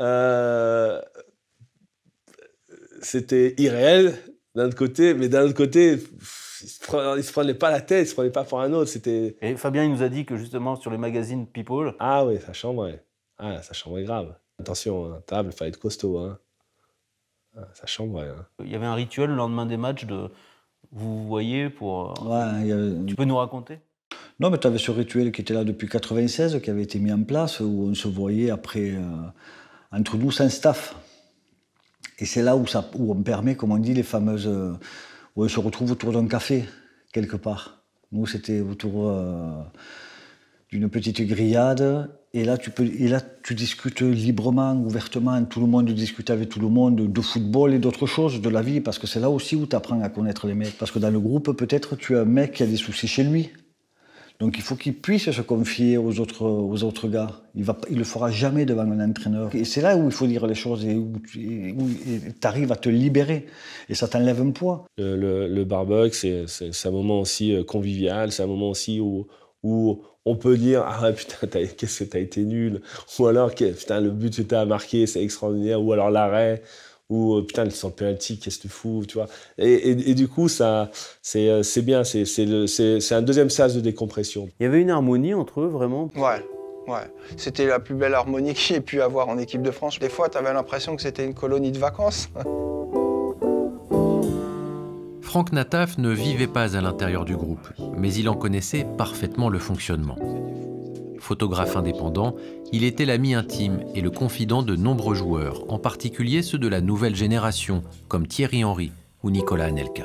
c'était irréel d'un côté, mais d'un autre côté, il se prenait pas la tête, il se prenait pas pour un autre. Et Fabien il nous a dit que justement sur les magazines People... Ah oui, ça chambrait. Ah, ça chambrait grave. Attention, hein, table, il fallait être costaud. Hein. Ah, ça chambrait. Hein. Il y avait un rituel le lendemain des matchs de... Vous voyez pour... Ouais, Tu peux nous raconter? Non, mais tu avais ce rituel qui était là depuis 1996, qui avait été mis en place, où on se voyait après, entre nous, sans staff. Et c'est là où on permet, comme on dit, les fameuses... où on se retrouve autour d'un café, quelque part. Nous, c'était autour d'une petite grillade. Et là, tu discutes librement, ouvertement. Tout le monde discute avec tout le monde de football et d'autres choses, de la vie. Parce que c'est là aussi où tu apprends à connaître les mecs. Parce que dans le groupe, peut-être, tu as un mec qui a des soucis chez lui. Donc il faut qu'il puisse se confier aux autres gars. Il le fera jamais devant un entraîneur. Et c'est là où il faut dire les choses et où tu arrives à te libérer. Et ça t'enlève un poids. Le barbecue, c'est un moment aussi convivial. C'est un moment aussi où on peut dire « Ah putain, qu'est-ce que t'as été nul » ou alors « Putain, le but que t'as marqué, c'est extraordinaire » ou alors l'arrêt. Ou putain, le penalty, qu'est-ce que tu fous, tu vois. Et du coup, ça, c'est bien, c'est un deuxième sas de décompression. Il y avait une harmonie entre eux, vraiment? Ouais. C'était la plus belle harmonie que j'ai pu avoir en équipe de France. Des fois, tu avais l'impression que c'était une colonie de vacances. Franck Nataf ne vivait pas à l'intérieur du groupe, mais il en connaissait parfaitement le fonctionnement. Photographe indépendant, il était l'ami intime et le confident de nombreux joueurs, en particulier ceux de la nouvelle génération, comme Thierry Henry ou Nicolas Anelka.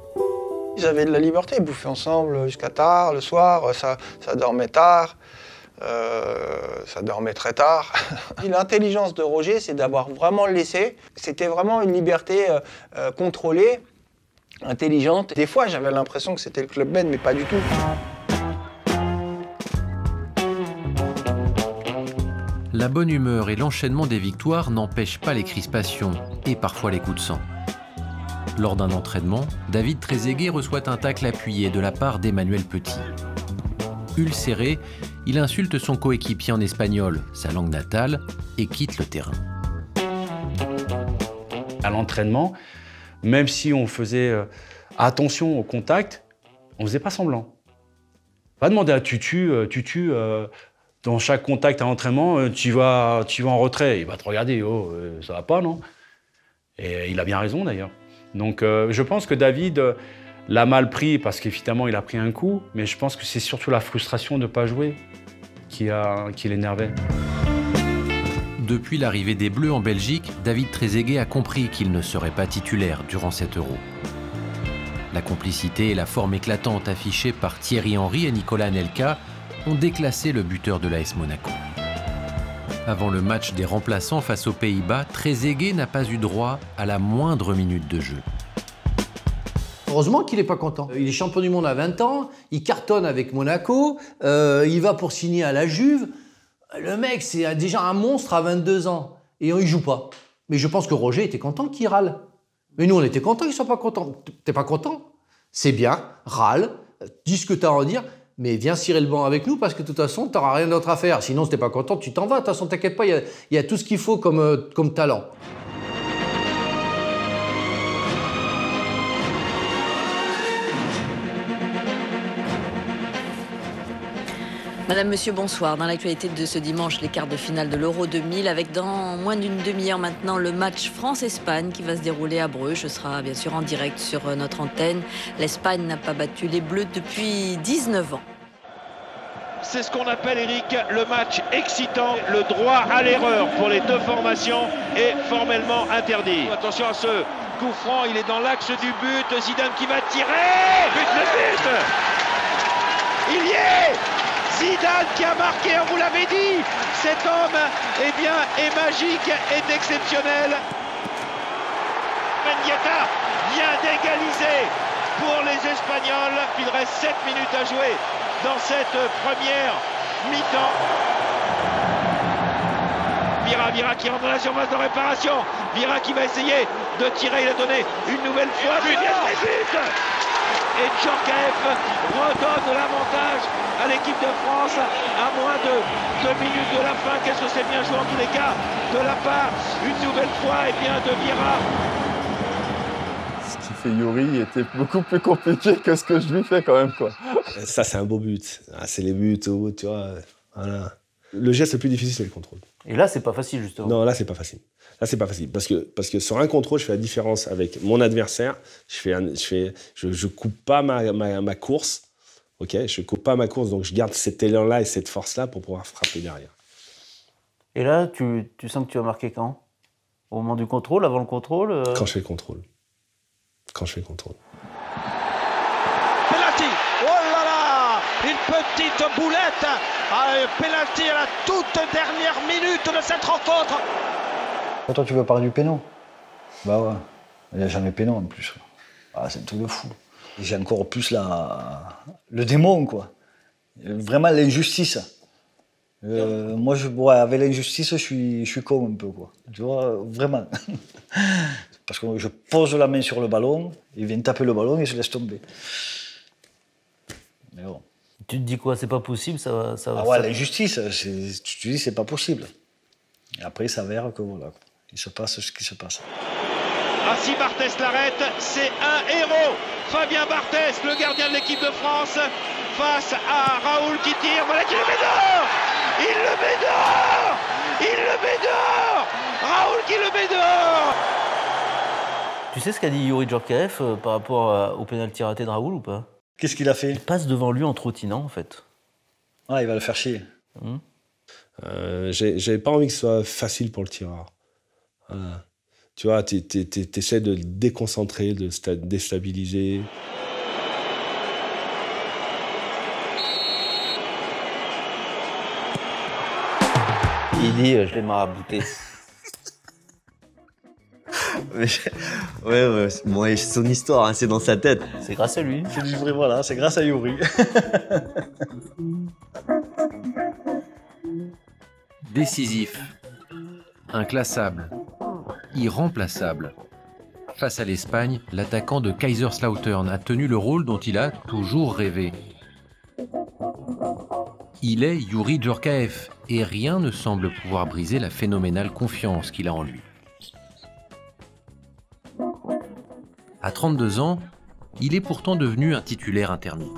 Ils avaient de la liberté, ils bouffaient ensemble jusqu'à tard, le soir, ça dormait tard. Ça dormait très tard. L'intelligence de Roger, c'est d'avoir vraiment laissé. C'était vraiment une liberté contrôlée, intelligente. Des fois, j'avais l'impression que c'était le Club Med, mais pas du tout. La bonne humeur et l'enchaînement des victoires n'empêchent pas les crispations et parfois les coups de sang. Lors d'un entraînement, David Trezeguet reçoit un tacle appuyé de la part d'Emmanuel Petit. Ulcéré, il insulte son coéquipier en espagnol, sa langue natale, et quitte le terrain. À l'entraînement, même si on faisait attention au contact, on ne faisait pas semblant. Pas demander à Tutu, dans chaque contact à l'entraînement, tu vas en retrait. Il va te regarder, oh, ça va pas, non? Et il a bien raison d'ailleurs. Donc je pense que David l'a mal pris parce qu'évidemment il a pris un coup, mais je pense que c'est surtout la frustration de ne pas jouer qui l'énervait. Depuis l'arrivée des Bleus en Belgique, David Trezeguet a compris qu'il ne serait pas titulaire durant cet Euro. La complicité et la forme éclatante affichée par Thierry Henry et Nicolas Anelka ont déclassé le buteur de l'AS Monaco. Avant le match des remplaçants face aux Pays-Bas, Trezeguet n'a pas eu droit à la moindre minute de jeu. Heureusement qu'il n'est pas content. Il est champion du monde à 20 ans, il cartonne avec Monaco, il va pour signer à la Juve. Le mec, c'est déjà un monstre à 22 ans et il ne joue pas. Mais je pense que Roger était content qu'il râle. Mais nous, on était contents qu'il ne soit pas content. T'es pas content? C'est bien, râle, dis ce que tu as à en dire. Mais viens cirer le banc avec nous parce que de toute façon, tu n'auras rien d'autre à faire. Sinon, si tu n'es pas content, tu t'en vas. De toute façon, t'inquiète pas, il y a tout ce qu'il faut comme talent. Madame, Monsieur, bonsoir. Dans l'actualité de ce dimanche, les quarts de finale de l'Euro 2000, avec dans moins d'une demi-heure maintenant le match France-Espagne qui va se dérouler à Bruges. Ce sera bien sûr en direct sur notre antenne. L'Espagne n'a pas battu les Bleus depuis 19 ans. C'est ce qu'on appelle, Eric, le match excitant. Le droit à l'erreur pour les deux formations est formellement interdit. Attention à ce coup franc, il est dans l'axe du but. Zidane qui va tirer. But, le but. Il y est. Zidane qui a marqué, on vous l'avait dit. Cet homme, eh bien, est magique, est exceptionnel. Mendieta vient d'égaliser pour les Espagnols. Il reste 7 minutes à jouer dans cette première mi-temps. Vira qui rentre dans la surface de réparation. Vira qui va essayer de tirer, il a donné une nouvelle fois. But. Et Djorkaeff redonne l'avantage à l'équipe de France à moins de 2 minutes de la fin. Qu'est-ce que c'est bien joué en tous les cas de la part, une nouvelle fois, et bien de Vira. Ce qu'il fait Yuri était beaucoup plus compliqué que ce que je lui fais quand même, quoi. Ça, c'est un beau but. C'est les buts, tu vois. Voilà. Le geste le plus difficile, c'est le contrôle. Et là, c'est pas facile, justement. Non, là, c'est pas facile. Là, c'est pas facile. Parce que sur un contrôle, je fais la différence avec mon adversaire. Je coupe pas ma course. Ok, je coupe pas ma course, donc je garde cet élan-là et cette force-là pour pouvoir frapper derrière. Et là, tu sens que tu vas marquer quand? Au moment du contrôle, avant le contrôle Quand je fais le contrôle. Penalty. Oh là là, une petite boulette. Penalty à la toute dernière minute de cette rencontre. Toi, tu veux parler du péno? Bah ouais. Il n'y a jamais péno en plus. Ah, c'est un truc de fou. J'ai encore plus le démon, quoi. Vraiment l'injustice. Moi, avec l'injustice, je suis con un peu, quoi. Tu vois, vraiment. Parce que je pose la main sur le ballon, il vient taper le ballon et je laisse tomber. Mais bon. Tu te dis quoi? C'est pas possible, ça va. Ah ouais, l'injustice, tu te dis c'est pas possible. Et après, il s'avère que voilà, il se passe ce qui se passe. Ah, si Barthès l'arrête, c'est un héros. Fabien Barthès, le gardien de l'équipe de France, face à Raoul qui tire. Voilà qui le met dehors. Il le met dehors. Il le met dehors. Raoul qui le met dehors. Tu sais ce qu'a dit Yuri Djorkaeff par rapport au pénalty raté de Raoul ou pas? Qu'est-ce qu'il a fait? Il passe devant lui en trottinant, en fait. Ah, il va le faire chier. J'avais pas envie que ce soit facile pour le tireur. Voilà. Tu vois, t'essaies de le déconcentrer, de le déstabiliser. il dit je l'ai marabouté. Ouais, bon, c'est son histoire, hein, c'est dans sa tête. C'est grâce à lui. Voilà, c'est grâce à Youri. Décisif, inclassable, irremplaçable. Face à l'Espagne, l'attaquant de Kaiserslautern a tenu le rôle dont il a toujours rêvé. Il est Youri Djorkaeff et rien ne semble pouvoir briser la phénoménale confiance qu'il a en lui. À 32 ans, il est pourtant devenu un titulaire intermittent.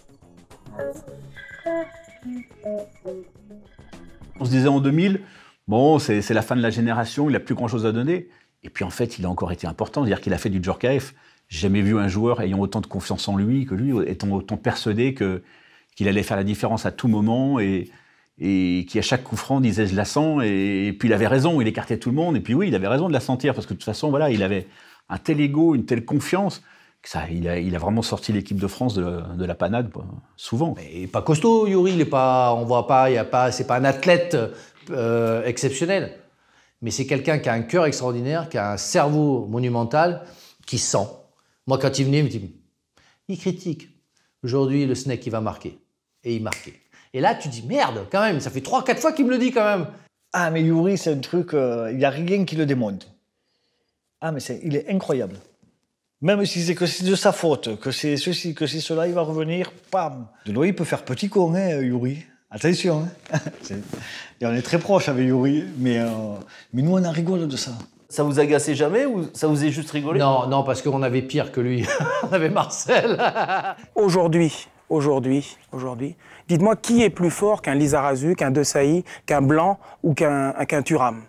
On se disait en 2000, bon, c'est la fin de la génération, il n'a plus grand-chose à donner. Et puis en fait, il a encore été important, c'est-à-dire qu'il a fait du Djorkaeff. J'ai jamais vu un joueur ayant autant de confiance en lui que lui, étant autant persuadé qu'il allait faire la différence à tout moment et qui à chaque coup franc disait je la sens. Et puis il avait raison, il écartait tout le monde. Et puis oui, il avait raison de la sentir parce que de toute façon, voilà, il avait un tel ego, une telle confiance. Il a vraiment sorti l'équipe de France de la panade, souvent. Mais pas costaud, Youri. Il est pas, on voit pas, c'est pas un athlète exceptionnel. Mais c'est quelqu'un qui a un cœur extraordinaire, qui a un cerveau monumental, qui sent. Moi, quand il venait, il critique. Aujourd'hui, le Snake, il va marquer. Et il marquait. Et là, tu dis merde, quand même. Ça fait 3-4 fois qu'il me le dit, quand même. Ah, mais Youri, c'est un truc, il n'y a rien qui le démonte. Ah, mais il est incroyable. Même si c'est que c'est de sa faute, que c'est ceci, que c'est cela, il va revenir, pam. De l'eau, il peut faire petit con, hein, Youri. Attention, hein. Et on est très proches avec Youri, mais nous, on en rigole de ça. Ça vous agaçait jamais ou ça vous est juste rigolé? Non, parce qu'on avait pire que lui. On avait Marcel. Aujourd'hui, dites-moi qui est plus fort qu'un Lizarazu, qu'un Desailly, qu'un Blanc ou qu'un Thuram?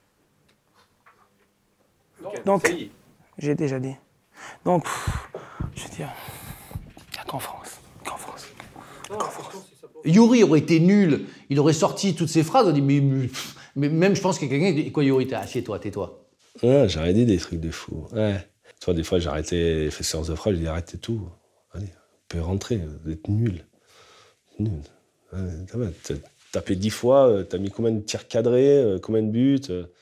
Donc, j'ai déjà dit. Donc, je veux dire, il n'y a qu'en France. Youri aurait été nul. Il aurait sorti toutes ces phrases. On dit, mais même, je pense que quelqu'un dit, quoi, Youri, assieds-toi, tais-toi. Ouais, j'ai dit des trucs de fou. Ouais. Tu vois, des fois, j'arrêtais les séances de phrases, je dis, arrêtez tout. Allez, on peut rentrer, vous êtes nuls. Nul. Ouais, t'as tapé 10 fois, t'as mis combien de tirs cadrés, combien de buts.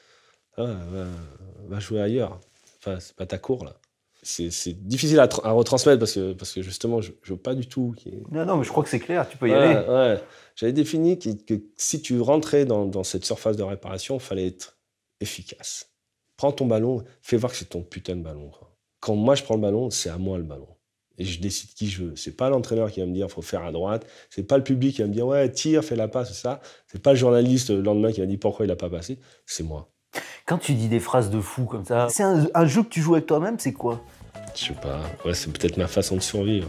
Va jouer ailleurs. Enfin, c'est pas ta cour, là. C'est difficile à retransmettre parce que justement, je veux pas du tout. Non, mais je crois que c'est clair, tu peux y aller. Ouais. J'avais défini que si tu rentrais dans cette surface de réparation, il fallait être efficace. Prends ton ballon, fais voir que c'est ton putain de ballon. Quoi. Quand moi je prends le ballon, c'est à moi le ballon. Et je décide qui je veux. C'est pas l'entraîneur qui va me dire faut faire à droite. C'est pas le public qui va me dire ouais, tire, fais la passe, c'est ça. C'est pas le journaliste le lendemain qui va dire pourquoi il a pas passé. C'est moi. Quand tu dis des phrases de fou comme ça, c'est un jeu que tu joues avec toi-même, c'est quoi? Je sais pas. Ouais, c'est peut-être ma façon de survivre.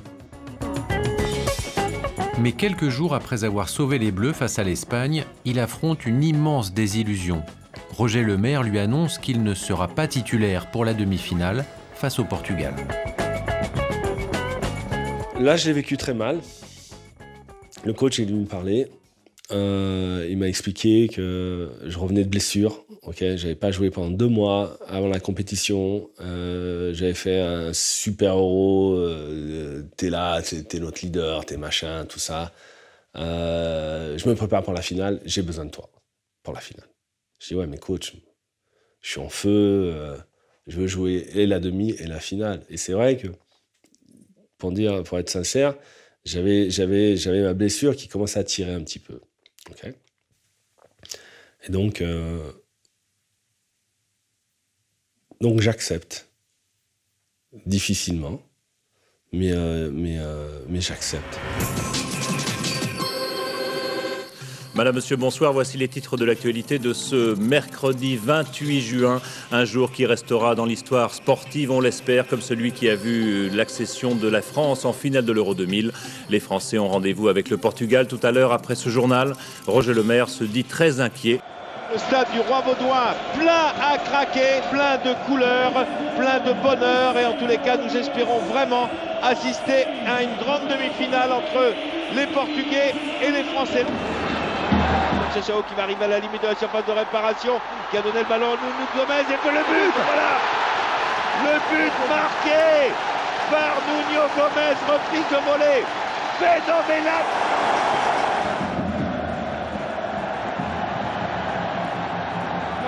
Mais quelques jours après avoir sauvé les Bleus face à l'Espagne, il affronte une immense désillusion. Roger Lemaire lui annonce qu'il ne sera pas titulaire pour la demi-finale face au Portugal. Là, je l'ai vécu très mal. Le coach est venu me parler. Il m'a expliqué que je revenais de blessure. Okay, j'avais pas joué pendant 2 mois avant la compétition. J'avais fait un super Euro. T'es là, t'es notre leader, t'es machin, tout ça. Je me prépare pour la finale. J'ai besoin de toi pour la finale. Je dis ouais, mais coach, je suis en feu. Je veux jouer et la demi et la finale. Et c'est vrai que pour être sincère, j'avais ma blessure qui commençait à tirer un petit peu. Okay. Et donc j'accepte difficilement, mais j'accepte. Madame, Monsieur, bonsoir. Voici les titres de l'actualité de ce mercredi 28 juin. Un jour qui restera dans l'histoire sportive, on l'espère, comme celui qui a vu l'accession de la France en finale de l'Euro 2000. Les Français ont rendez-vous avec le Portugal tout à l'heure après ce journal. Roger Lemaire se dit très inquiet. Le stade du Roi-Vaudois, plein à craquer, plein de couleurs, plein de bonheur. Et en tous les cas, nous espérons vraiment assister à une grande demi-finale entre les Portugais et les Français. C'est Chao qui va arriver à la limite de la surface de réparation, qui a donné le ballon à Nuno Gomes, et que le but, voilà. Le but marqué par Nuno Gomes, reprise de volée, phénoménal.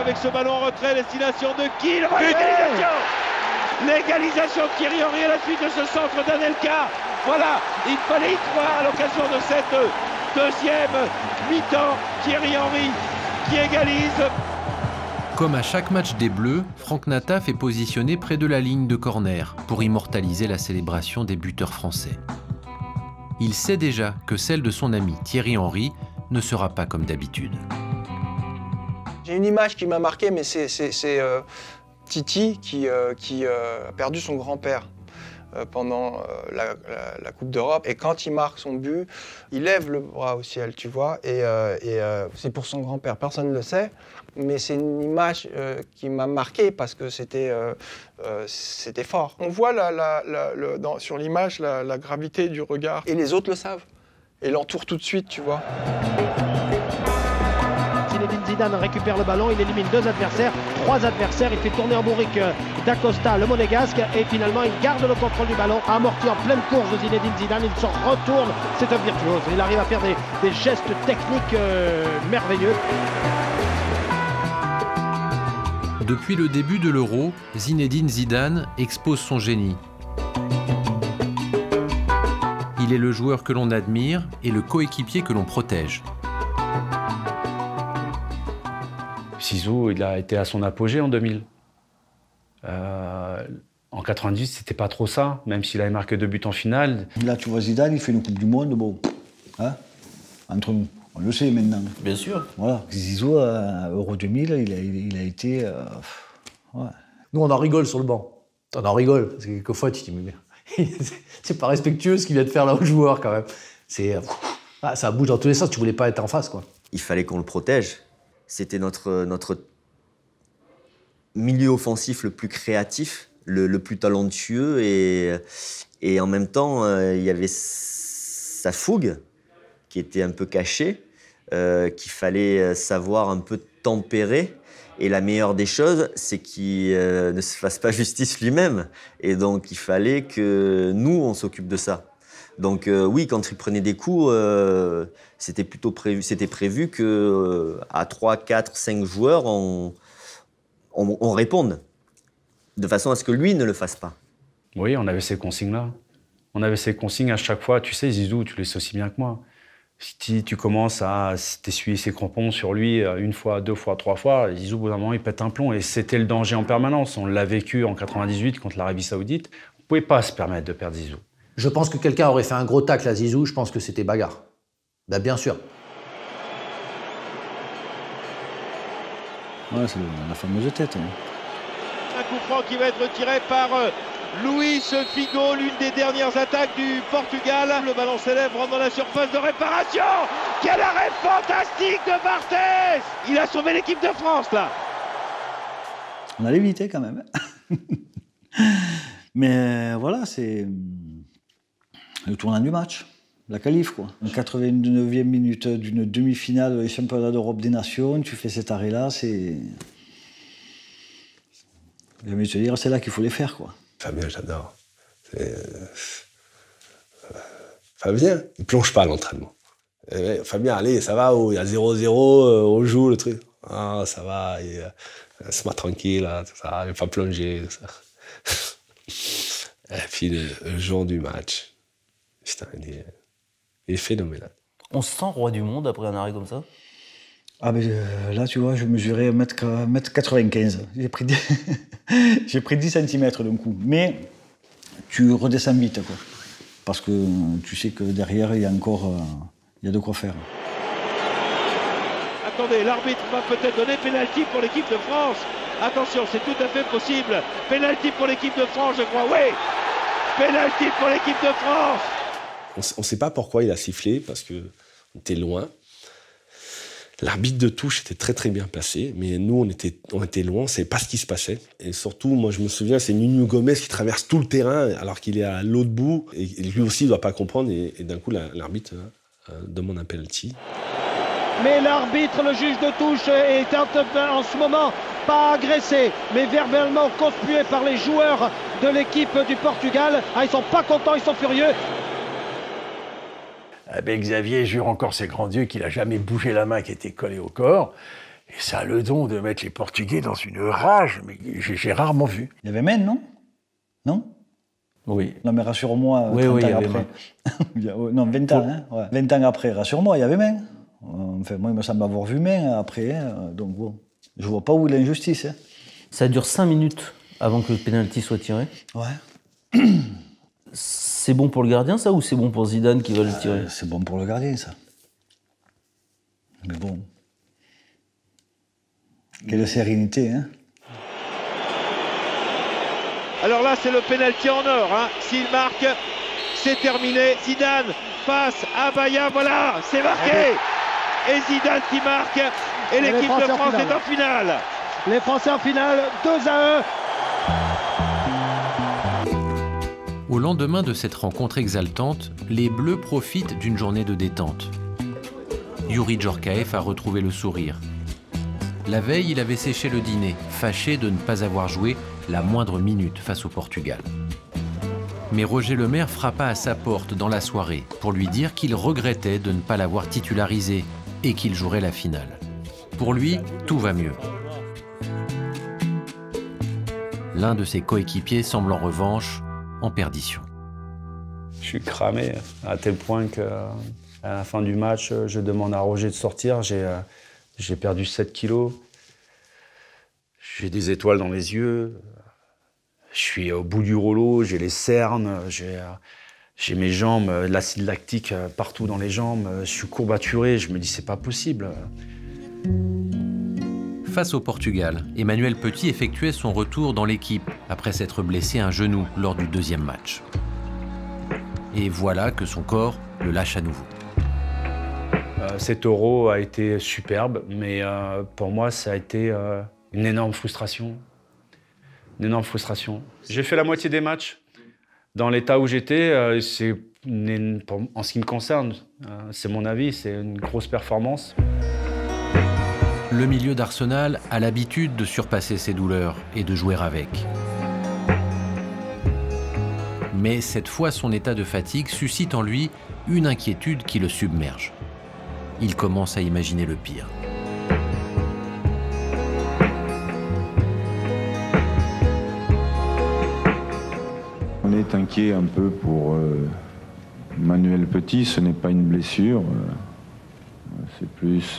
avec ce ballon en retrait, destination de qui? L'égalisation! L'égalisation de Thierry Henry à la suite de ce centre d'Anelka. Voilà, il fallait y croire à l'occasion de cette deuxième mi-temps. Thierry Henry qui égalise. Comme à chaque match des Bleus, Franck Nataf est positionné près de la ligne de corner pour immortaliser la célébration des buteurs français. Il sait déjà que celle de son ami Thierry Henry ne sera pas comme d'habitude. J'ai une image qui m'a marqué, mais c'est Titi qui a perdu son grand-père pendant la Coupe d'Europe. Et quand il marque son but, il lève le bras au ciel, tu vois, et c'est pour son grand-père. Personne ne le sait, mais c'est une image qui m'a marqué parce que c'était fort. On voit sur l'image la gravité du regard. Et les autres le savent, et l'entourent tout de suite, tu vois. Zinedine Zidane récupère le ballon, il élimine 2 adversaires, 3 adversaires, il fait tourner en bourrique d'Acosta, le monégasque, et finalement il garde le contrôle du ballon, amorti en pleine course de Zinedine Zidane, il se retourne, c'est un virtuose, il arrive à faire des gestes techniques merveilleux. Depuis le début de l'Euro, Zinedine Zidane expose son génie. Il est le joueur que l'on admire et le coéquipier que l'on protège. Zizou, il a été à son apogée en 2000. En 98, c'était pas trop ça, même s'il avait marqué 2 buts en finale. Là, tu vois Zidane, il fait une Coupe du Monde, bon, hein, entre nous. On le sait maintenant. Bien sûr. Voilà. Zizou, à Euro 2000, il a été... ouais. Nous, on en rigole sur le banc. On en rigole, parce que quelquefois, tu te dis, mais c'est pas respectueux ce qu'il vient de faire là aux joueurs, quand même. Ça bouge dans tous les sens, tu voulais pas être en face, quoi. Il fallait qu'on le protège. C'était notre milieu offensif le plus créatif, le plus talentueux, et en même temps, il y avait sa fougue, qui était un peu cachée, qu'il fallait savoir un peu tempérer. Et la meilleure des choses, c'est qu'il ne se fasse pas justice lui-même. Et donc, il fallait que nous, on s'occupe de ça. Donc oui, quand il prenait des coups, c'était prévu qu'à 3, 4, 5 joueurs, on réponde. De façon à ce que lui ne le fasse pas. Oui, on avait ces consignes-là. On avait ces consignes à chaque fois. Tu sais, Zizou, tu le sais aussi bien que moi. Si tu commences à t'essuyer ses crampons sur lui 1 fois, 2 fois, 3 fois, Zizou, au bout d'un moment, il pète un plomb. Et c'était le danger en permanence. On l'a vécu en 98 contre l'Arabie Saoudite. On ne pouvait pas se permettre de perdre Zizou. Je pense que quelqu'un aurait fait un gros tacle à Zizou, je pense que c'était bagarre. Ben, bien sûr. Ouais, c'est la fameuse tête. Hein. Un coup franc qui va être tiré par Luis Figo, l'une des dernières attaques du Portugal. Le ballon s'élève, rentre dans la surface de réparation. Quel arrêt fantastique de Barthez! Il a sauvé l'équipe de France, là. On allait vite, quand même. Mais voilà, c'est le tournant du match, la qualif, quoi. En 89e minute d'une demi-finale des championnats d'Europe des Nations, tu fais cet arrêt-là, c'est... J'ai envie de te dire, c'est là qu'il faut les faire, quoi. Fabien, j'adore. Fabien, il plonge pas à l'entraînement. Fabien, allez, ça va, il y a 0-0, on joue, le truc. Ah, ça va, laisse-moi tranquille, là, tout ça, il va pas plonger, tout ça. Et puis le jour du match, putain, il est phénoménal. On se sent roi du monde après un arrêt comme ça? Ah ben là, tu vois, je mesurais 1m95. J'ai pris 10 cm d'un coup. Mais tu redescends vite, quoi. Parce que tu sais que derrière, il y a encore il y a de quoi faire. Attendez, l'arbitre va peut-être donner pénalty pour l'équipe de France. Attention, c'est tout à fait possible. Pénalty pour l'équipe de France, je crois. Oui, pénalty pour l'équipe de France. On ne sait pas pourquoi il a sifflé, parce qu'on était loin. L'arbitre de touche était très très bien placé, mais nous on était loin, on ne savait pas ce qui se passait. Et surtout, moi je me souviens, c'est Nuno Gomes qui traverse tout le terrain alors qu'il est à l'autre bout, et lui aussi il ne doit pas comprendre, et d'un coup l'arbitre demande un penalty. Mais l'arbitre, le juge de touche, est en ce moment pas agressé, mais verbalement conspué par les joueurs de l'équipe du Portugal. Ah, ils sont pas contents, ils sont furieux. Eh ben, Xavier jure encore ses grands dieux qu'il n'a jamais bougé la main qui était collée au corps. Et ça a le don de mettre les Portugais dans une rage, mais j'ai rarement vu. Il y avait Maine, non? Non? Oui. Non, mais rassure-moi, oui, 30 il y ans avait après. Non, 20 ans, hein, ouais. 20 ans après, rassure-moi, il y avait Maine. Enfin, moi, il me semble avoir vu Maine après, hein, donc bon. Je vois pas où est l'injustice. Hein. Ça dure 5 minutes avant que le pénalty soit tiré. Ouais. C'est bon pour le gardien, ça, ou c'est bon pour Zidane qui va le tirer? C'est bon pour le gardien, ça. Mais bon. Quelle sérénité, hein. Alors là, c'est le pénalty en or. Hein. S'il marque, c'est terminé. Zidane passe à Baya. Voilà, c'est marqué. Et Zidane qui marque. Et l'équipe de France est en finale. Les Français en finale, 2-1. Au lendemain de cette rencontre exaltante, les Bleus profitent d'une journée de détente. Youri Djorkaeff a retrouvé le sourire. La veille, il avait séché le dîner, fâché de ne pas avoir joué la moindre minute face au Portugal. Mais Roger Lemaire frappa à sa porte dans la soirée pour lui dire qu'il regrettait de ne pas l'avoir titularisé et qu'il jouerait la finale. Pour lui, tout va mieux. L'un de ses coéquipiers semble en revanche en perdition. Je suis cramé à tel point qu'à la fin du match, je demande à Roger de sortir. J'ai perdu 7 kilos. J'ai des étoiles dans les yeux. Je suis au bout du rouleau, j'ai les cernes, j'ai mes jambes, de l'acide lactique partout dans les jambes. Je suis courbaturé, je me dis c'est pas possible. Face au Portugal, Emmanuel Petit effectuait son retour dans l'équipe après s'être blessé un genou lors du deuxième match. Et voilà que son corps le lâche à nouveau. Cet Euro a été superbe, mais pour moi, ça a été une énorme frustration. Une énorme frustration. J'ai fait la moitié des matchs. Dans l'état où j'étais, en ce qui me concerne, c'est mon avis, c'est une grosse performance. Le milieu d'Arsenal a l'habitude de surpasser ses douleurs et de jouer avec. Mais cette fois, son état de fatigue suscite en lui une inquiétude qui le submerge. Il commence à imaginer le pire. On est inquiet un peu pour Manuel Petit, ce n'est pas une blessure, c'est plus,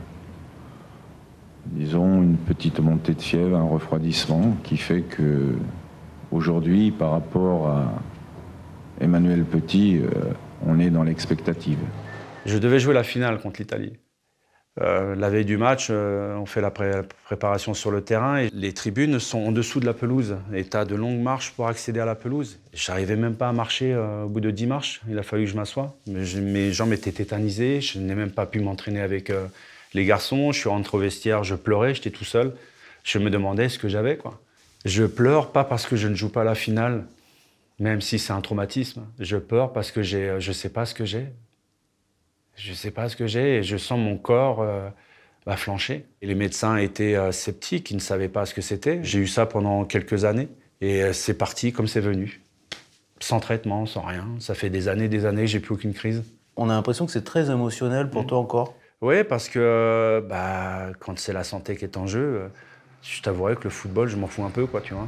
disons, une petite montée de fièvre, un refroidissement qui fait que aujourd'hui, par rapport à Emmanuel Petit, on est dans l'expectative. Je devais jouer la finale contre l'Italie. La veille du match, on fait la préparation sur le terrain et les tribunes sont en dessous de la pelouse. Et tu as de longues marches pour accéder à la pelouse. J'arrivais même pas à marcher au bout de 10 marches. Il a fallu que je m'assoie. Mes jambes étaient tétanisées. Je n'ai même pas pu m'entraîner avec les garçons. Je suis rentré au vestiaire, je pleurais, j'étais tout seul. Je me demandais ce que j'avais, quoi. Je pleure pas parce que je ne joue pas la finale, même si c'est un traumatisme. Je pleure parce que je sais pas ce que j'ai. Je ne sais pas ce que j'ai et je sens mon corps flancher. Et les médecins étaient sceptiques, ils ne savaient pas ce que c'était. J'ai eu ça pendant quelques années et c'est parti comme c'est venu. Sans traitement, sans rien. Ça fait des années que j'ai plus aucune crise. On a l'impression que c'est très émotionnel pour toi encore. Oui, parce que quand c'est la santé qui est en jeu, je t'avouerais que le football, je m'en fous un peu, quoi, tu vois.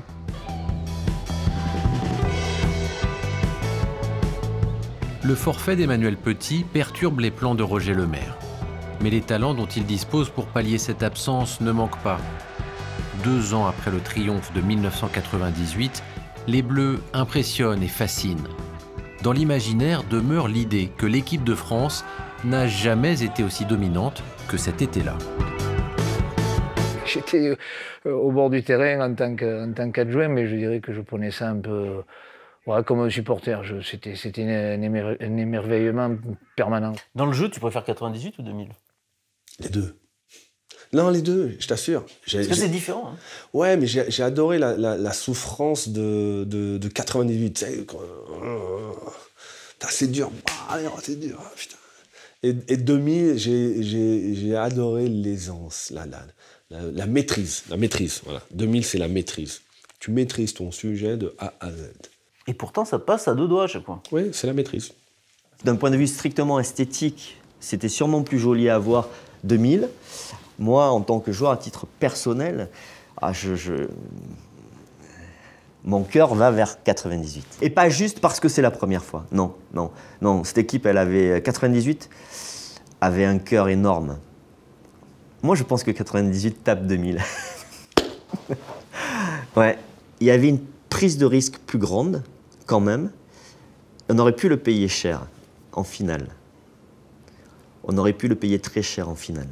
Le forfait d'Emmanuel Petit perturbe les plans de Roger Lemaire. Mais les talents dont il dispose pour pallier cette absence ne manquent pas. 2 ans après le triomphe de 1998, les Bleus impressionnent et fascinent. Dans l'imaginaire demeure l'idée que l'équipe de France n'a jamais été aussi dominante que cet été-là. J'étais au bord du terrain en tant qu'adjoint, mais je dirais que je prenais ça un peu... Ouais, comme un supporter, c'était un émerveillement permanent. Dans le jeu, tu préfères 98 ou 2000? Les deux. Non, les deux, je t'assure. Parce que c'est différent. Hein. Ouais, mais j'ai adoré la souffrance de 98. C'est dur. C'est dur. Putain. Et 2000, j'ai adoré l'aisance, la maîtrise. La maîtrise, voilà. 2000, c'est la maîtrise. Tu maîtrises ton sujet de A à Z. Et pourtant, ça passe à 2 doigts à chaque fois. Oui, c'est la maîtrise. D'un point de vue strictement esthétique, c'était sûrement plus joli à voir 2000. Moi, en tant que joueur, à titre personnel, mon cœur va vers 98. Et pas juste parce que c'est la première fois. Non, non, non. Cette équipe, 98 avait un cœur énorme. Moi, je pense que 98 tape 2000. Ouais. Il y avait une prise de risque plus grande, quand même. On aurait pu le payer cher en finale. On aurait pu le payer très cher en finale.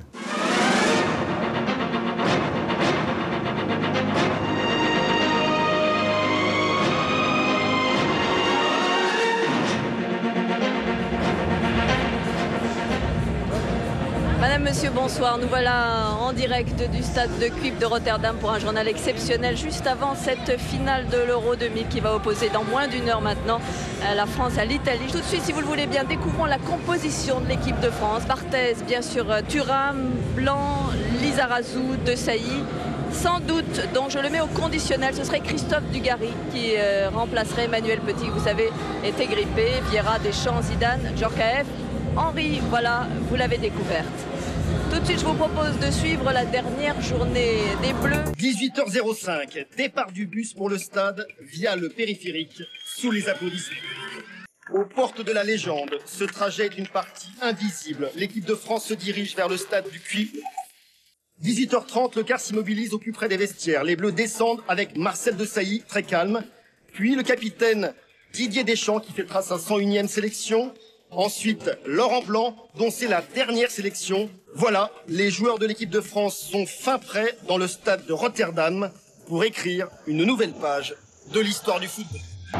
Madame, Monsieur, bonsoir. Nous voilà en direct du stade de Kuip de Rotterdam pour un journal exceptionnel juste avant cette finale de l'Euro 2000 qui va opposer dans moins d'une heure maintenant la France à l'Italie. Tout de suite, si vous le voulez bien, découvrons la composition de l'équipe de France. Barthez, bien sûr, Thuram, Blanc, Lizarazu, Desailly. Sans doute, donc je le mets au conditionnel, ce serait Christophe Dugarry qui remplacerait Emmanuel Petit, vous savez, était grippé. Vieira, Deschamps, Zidane, Djorkaeff, Henry, voilà, vous l'avez découverte. Tout de suite, je vous propose de suivre la dernière journée des Bleus. 18h05, départ du bus pour le stade via le périphérique, sous les applaudissements. Aux portes de la légende, ce trajet est une partie invisible. L'équipe de France se dirige vers le stade du Kuip. 18h30, le car s'immobilise au plus près des vestiaires. Les Bleus descendent avec Marcel Desailly, très calme. Puis le capitaine Didier Deschamps qui fait trace à 101e sélection. Ensuite, Laurent Blanc, dont c'est la dernière sélection. Voilà, les joueurs de l'équipe de France sont fin prêts dans le stade de Rotterdam pour écrire une nouvelle page de l'histoire du football.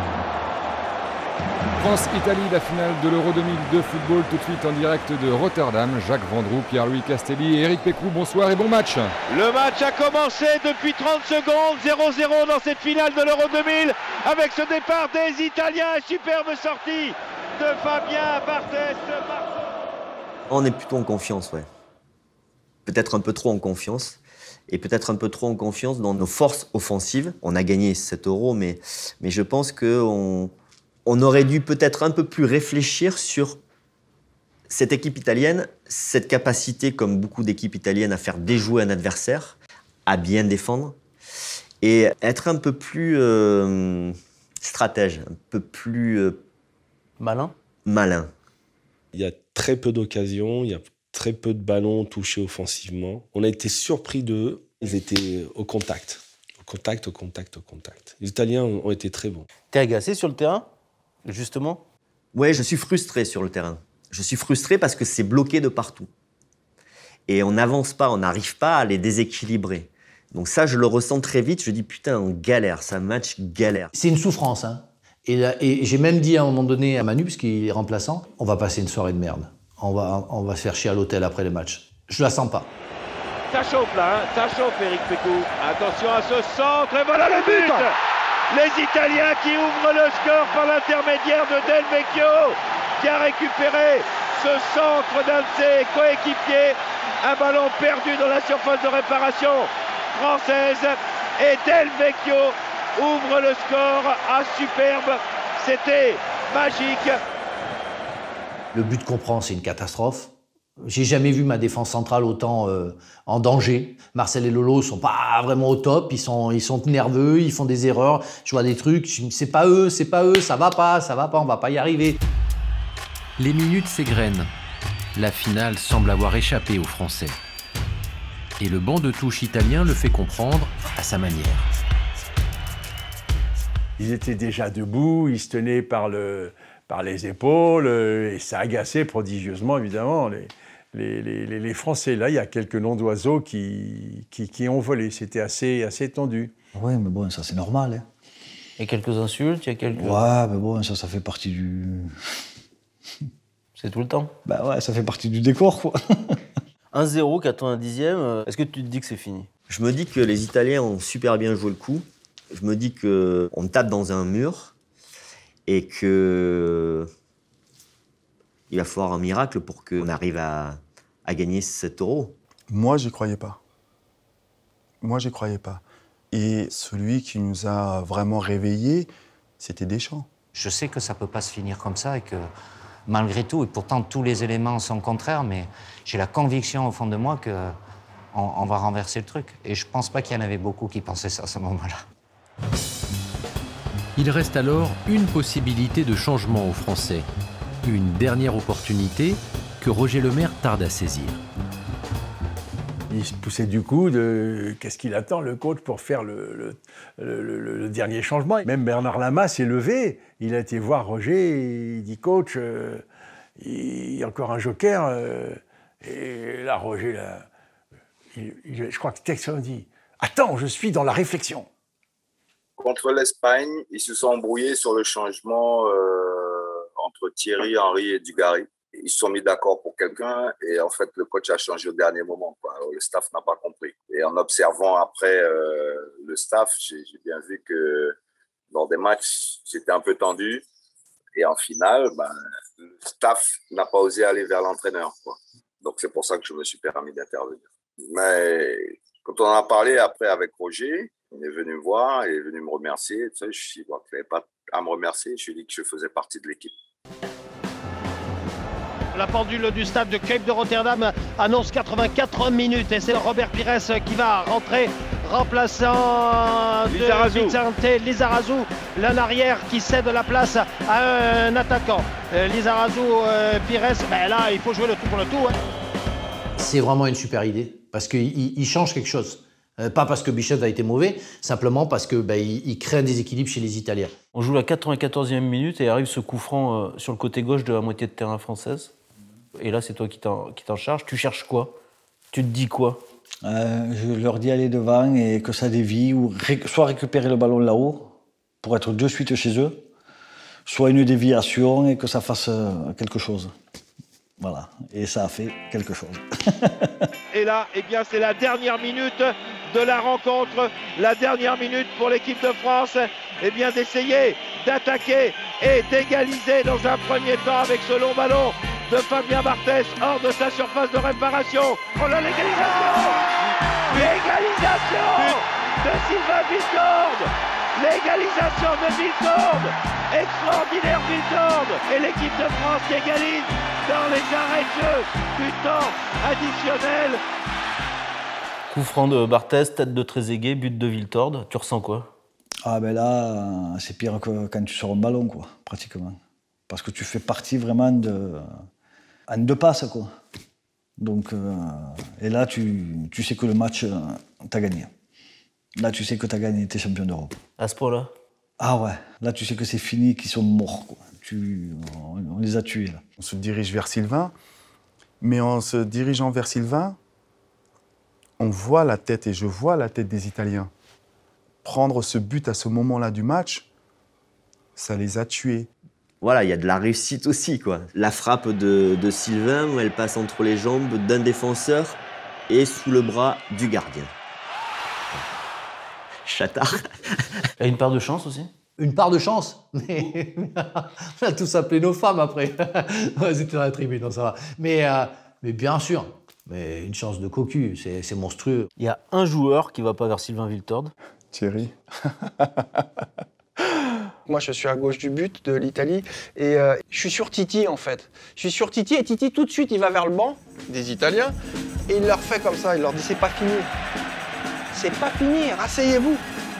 France-Italie, la finale de l'Euro 2000 de football, tout de suite en direct de Rotterdam. Jacques Vendroux, Pierre-Louis Castelli et Éric Pécrou, bonsoir et bon match. Le match a commencé depuis 30 secondes, 0-0 dans cette finale de l'Euro 2000 avec ce départ des Italiens, superbe sortie de Fabien Barthez. On est plutôt en confiance, ouais. Peut-être un peu trop en confiance. Et peut-être un peu trop en confiance dans nos forces offensives. On a gagné cet Euro, mais je pense qu'on aurait dû peut-être un peu plus réfléchir sur cette équipe italienne, cette capacité, comme beaucoup d'équipes italiennes, à faire déjouer un adversaire, à bien défendre, et être un peu plus stratège, un peu plus... malin. Il y a très peu d'occasions, il y a très peu de ballons touchés offensivement. On a été surpris d'eux. Ils étaient au contact. Au contact. Les Italiens ont été très bons. T'es agacé sur le terrain, justement? Ouais, je suis frustré sur le terrain. Je suis frustré parce que c'est bloqué de partout. Et on n'avance pas, on n'arrive pas à les déséquilibrer. Donc ça, je le ressens très vite. Je dis, putain, on galère, c'est un match galère. C'est une souffrance, hein. Et j'ai même dit à un moment donné à Manu, parce qu'il est remplaçant, on va passer une soirée de merde. On va se faire chier à l'hôtel après le match. Je la sens pas. Ça chauffe là, hein, ça chauffe Éric Pécrou. Attention à ce centre, et voilà le but. Les Italiens qui ouvrent le score par l'intermédiaire de Del Vecchio, qui a récupéré ce centre d'un de ses coéquipiers. Un ballon perdu dans la surface de réparation française. Et Del Vecchio ouvre le score à superbe. C'était magique. Le but qu'on prend, c'est une catastrophe. J'ai jamais vu ma défense centrale autant en danger. Marcel et Lolo sont pas vraiment au top. Ils sont nerveux, ils font des erreurs. Je vois des trucs. C'est pas eux, ça va pas, on va pas y arriver. Les minutes s'égrènent. La finale semble avoir échappé aux Français. Et le banc de touche italien le fait comprendre à sa manière. Ils étaient déjà debout, ils se tenaient par les épaules, et ça agaçait prodigieusement, évidemment, les Français. Là, il y a quelques noms d'oiseaux qui ont volé. C'était assez tendu. Oui, mais bon, ça, c'est normal. Hein. Et quelques insultes, il y a quelques... Ouais, mais bon, ça fait partie du... C'est tout le temps. Bah ouais, ça fait partie du décor, quoi. 1-0, 90e, est-ce que tu te dis que c'est fini? Je me dis que les Italiens ont super bien joué le coup. Je me dis qu'on tape dans un mur et qu'il va falloir un miracle pour qu'on arrive à gagner cet Euro. Moi, j'y croyais pas. Et celui qui nous a vraiment réveillés, c'était Deschamps. Je sais que ça peut pas se finir comme ça et que malgré tout, et pourtant tous les éléments sont contraires, mais j'ai la conviction au fond de moi on va renverser le truc. Et je pense pas qu'il y en avait beaucoup qui pensaient ça à ce moment-là. Il reste alors une possibilité de changement aux Français. Une dernière opportunité que Roger Lemaire tarde à saisir. Il se poussait du coude, qu'est-ce qu'il attend le coach pour faire le dernier changement. Même Bernard Lama s'est levé, il a été voir Roger, il dit coach, il y a encore un joker. Et là Roger, je crois que Texan dit attends, je suis dans la réflexion. Contre l'Espagne, ils se sont embrouillés sur le changement entre Thierry Henry et Dugarry. Ils se sont mis d'accord pour quelqu'un et en fait le coach a changé au dernier moment, quoi. Le staff n'a pas compris. Et en observant après le staff, j'ai bien vu que lors des matchs, j'étais un peu tendu. Et en finale, le staff n'a pas osé aller vers l'entraîneur, quoi. Donc c'est pour ça que je me suis permis d'intervenir. Mais quand on en a parlé après avec Roger, il est venu me voir, il est venu me remercier. Tu sais, je lui ai dit qu'il n'avait pas à me remercier. Je lui ai dit que je faisais partie de l'équipe. La pendule du stade de Cape de Rotterdam annonce 84 minutes et c'est Robert Pires qui va rentrer, remplaçant Vicente Lizarazu, l'un arrière qui cède la place à un attaquant. Lizarazu, Pires, là il faut jouer le tout pour le tout. C'est vraiment une super idée parce qu'il change quelque chose. Pas parce que Bichette a été mauvais, simplement parce que il crée un déséquilibre chez les Italiens. On joue la 94e minute et arrive ce coup franc sur le côté gauche de la moitié de terrain française. Et là, c'est toi qui t'en charges. Tu cherches quoi? Tu te dis quoi? Je leur dis aller devant et que ça dévie, ou soit récupérer le ballon là-haut pour être de suite chez eux, soit une déviation et que ça fasse quelque chose. Voilà, et ça a fait quelque chose. Et là, c'est la dernière minute de la rencontre, la dernière minute pour l'équipe de France, d'essayer d'attaquer et d'égaliser dans un premier temps avec ce long ballon de Fabien Barthez hors de sa surface de réparation. Oh là, l'égalisation! L'égalisation de Sylvain Wiltord! L'égalisation de Wiltord! Extraordinaire Wiltord! Et l'équipe de France qui égalise dans les arrêts de jeu du temps additionnel. Coup franc de Barthez, tête de Trezeguet, but de Wiltord. Tu ressens quoi? Là, c'est pire que quand tu sors un ballon, quoi, pratiquement. Parce que tu fais partie vraiment en deux passes, quoi. Donc, et là, tu sais que le match, t'as gagné. Là, tu sais que t'as gagné, t'es champion d'Europe. À ce point-là? Ah ouais, là, tu sais que c'est fini, qu'ils sont morts, quoi. On les a tués, là. On se dirige vers Sylvain, mais en se dirigeant vers Sylvain, on voit la tête, et je vois la tête des Italiens. Prendre ce but à ce moment-là du match, ça les a tués. Voilà, il y a de la réussite aussi, quoi. La frappe de Sylvain, où elle passe entre les jambes d'un défenseur et sous le bras du gardien. Chatard. Il y a une part de chance aussi? Une part de chance, mais on a tous appelé nos femmes après. C'était dans la tribune, non, ça va. Mais bien sûr, mais une chance de cocu, c'est monstrueux. Il y a un joueur qui ne va pas vers Sylvain Wiltord. Thierry. Moi, je suis à gauche du but de l'Italie et je suis sur Titi, en fait. Je suis sur Titi et Titi, tout de suite, il va vers le banc des Italiens et il leur fait comme ça, il leur dit « c'est pas fini ». C'est pas fini, rasseyez-vous.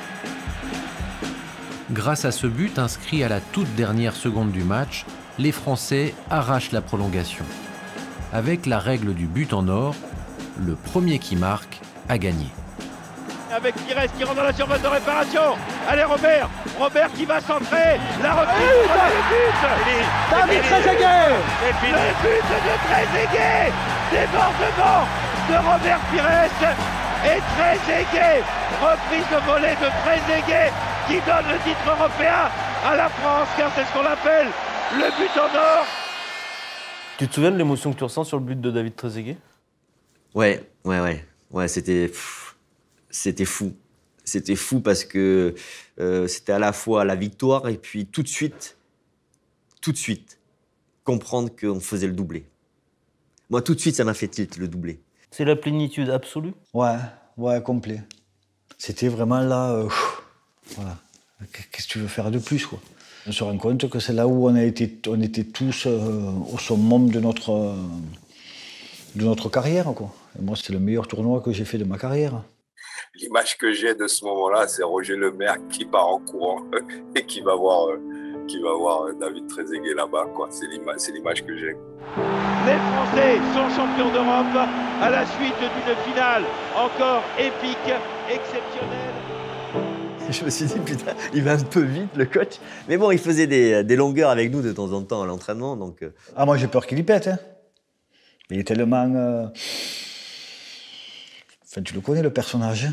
Grâce à ce but inscrit à la toute dernière seconde du match, les Français arrachent la prolongation. Avec la règle du but en or, le premier qui marque a gagné. Avec Pires qui rentre dans la surface de réparation. Allez Robert qui va centrer. La reprise. Le but. David Trezeguet. Le but de Trezeguet. Débordement de Robert Pires. Et Trezeguet, reprise de volée de Trezeguet qui donne le titre européen à la France, car c'est ce qu'on appelle le but en or. Tu te souviens de l'émotion que tu ressens sur le but de David Trezeguet? Ouais, c'était fou. C'était fou parce que c'était à la fois la victoire et puis tout de suite, comprendre qu'on faisait le doublé. Moi, tout de suite, ça m'a fait tilt, le doublé. C'est la plénitude absolue? Ouais, complet. C'était vraiment là, voilà. Qu'est-ce que tu veux faire de plus, quoi? On se rend compte que c'est là où on était tous au summum de notre carrière, quoi. Et moi, c'est le meilleur tournoi que j'ai fait de ma carrière. L'image que j'ai de ce moment-là, c'est Roger Lemaire qui part en courant et qui va voir David Trezeguet là-bas, quoi. C'est l'image que j'ai. Les Français sont champions d'Europe à la suite d'une finale encore épique, exceptionnelle. Je me suis dit, putain, il va un peu vite, le coach. Mais bon, il faisait des longueurs avec nous de temps en temps à l'entraînement. Donc... Ah, moi, j'ai peur qu'il y pète. Hein. Il est tellement... Enfin, tu le connais, le personnage.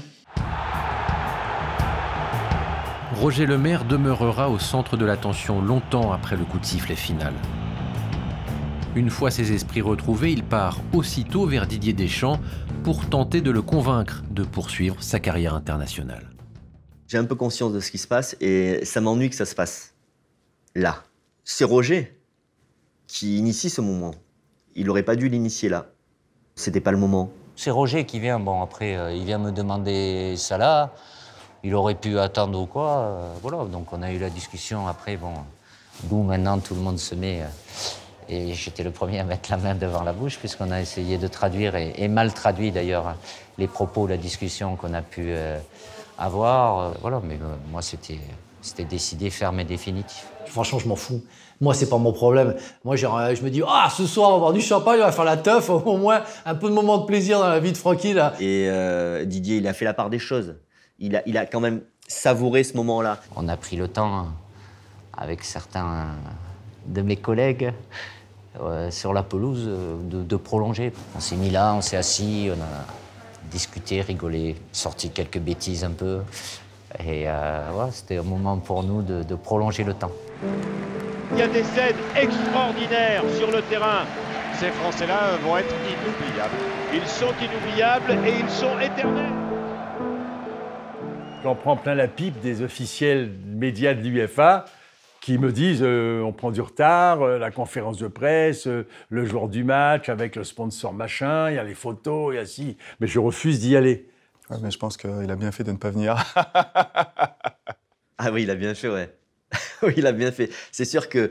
Roger Lemaire demeurera au centre de l'attention longtemps après le coup de sifflet final. Une fois ses esprits retrouvés, il part aussitôt vers Didier Deschamps pour tenter de le convaincre de poursuivre sa carrière internationale. J'ai un peu conscience de ce qui se passe et ça m'ennuie que ça se passe là. C'est Roger qui initie ce moment. Il n'aurait pas dû l'initier là. C'était pas le moment. C'est Roger qui vient, bon après, il vient me demander ça là. Il aurait pu attendre ou quoi, voilà. Donc on a eu la discussion après, bon, d'où maintenant tout le monde se met... et j'étais le premier à mettre la main devant la bouche puisqu'on a essayé de traduire, et mal traduit d'ailleurs, les propos, la discussion qu'on a pu avoir. Voilà, mais moi c'était décidé, ferme et définitif. Franchement, je m'en fous. Moi, c'est pas mon problème. Moi, je me dis, ah, ce soir, on va boire du champagne, on va faire la teuf, au moins un peu de moment de plaisir dans la vie de Francky, là. Et Didier, il a fait la part des choses. Il a quand même savouré ce moment-là. On a pris le temps, avec certains de mes collègues, sur la pelouse, de prolonger. On s'est mis là, on s'est assis, on a discuté, rigolé, sorti quelques bêtises un peu. Et ouais, c'était un moment pour nous de prolonger le temps. Il y a des scènes extraordinaires sur le terrain. Ces Français-là vont être inoubliables. Ils sont inoubliables et ils sont éternels. J'en prends plein la pipe des officiels médias de l'UEFA qui me disent on prend du retard, la conférence de presse, le jour du match avec le sponsor machin, il y a les photos, il y a ci. Mais je refuse d'y aller. Ouais, mais je pense qu'il a bien fait de ne pas venir. Ah oui, il a bien fait, ouais. Oui, il a bien fait. C'est sûr que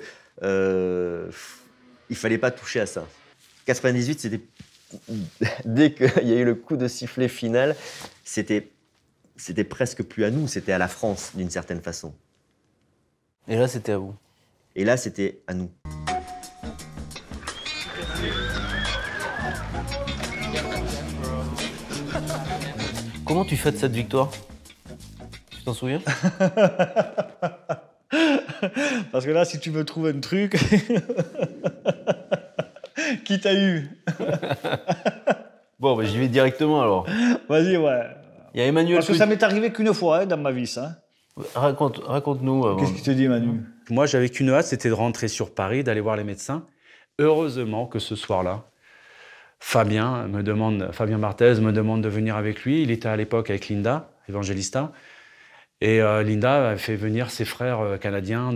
il fallait pas toucher à ça. 98, c'était dès qu'il y a eu le coup de sifflet final, c'était presque plus à nous, c'était à la France d'une certaine façon. Et là, c'était à vous. Et là, c'était à nous. Comment tu fêtes cette victoire? Tu t'en souviens? Parce que là, si tu me trouves un truc... Qui t'a eu? Bon, bah, j'y vais directement alors. Vas-y, ouais. Il y a Emmanuel... Parce que ça m'est arrivé qu'une fois dans ma vie, ça. Raconte-nous. Qu'est-ce qu'il te dit, Manu? Moi, j'avais qu'une hâte, c'était de rentrer sur Paris, d'aller voir les médecins. Heureusement que ce soir-là, Fabien Barthez me demande de venir avec lui. Il était à l'époque avec Linda Evangelista. Et Linda a fait venir ses frères canadiens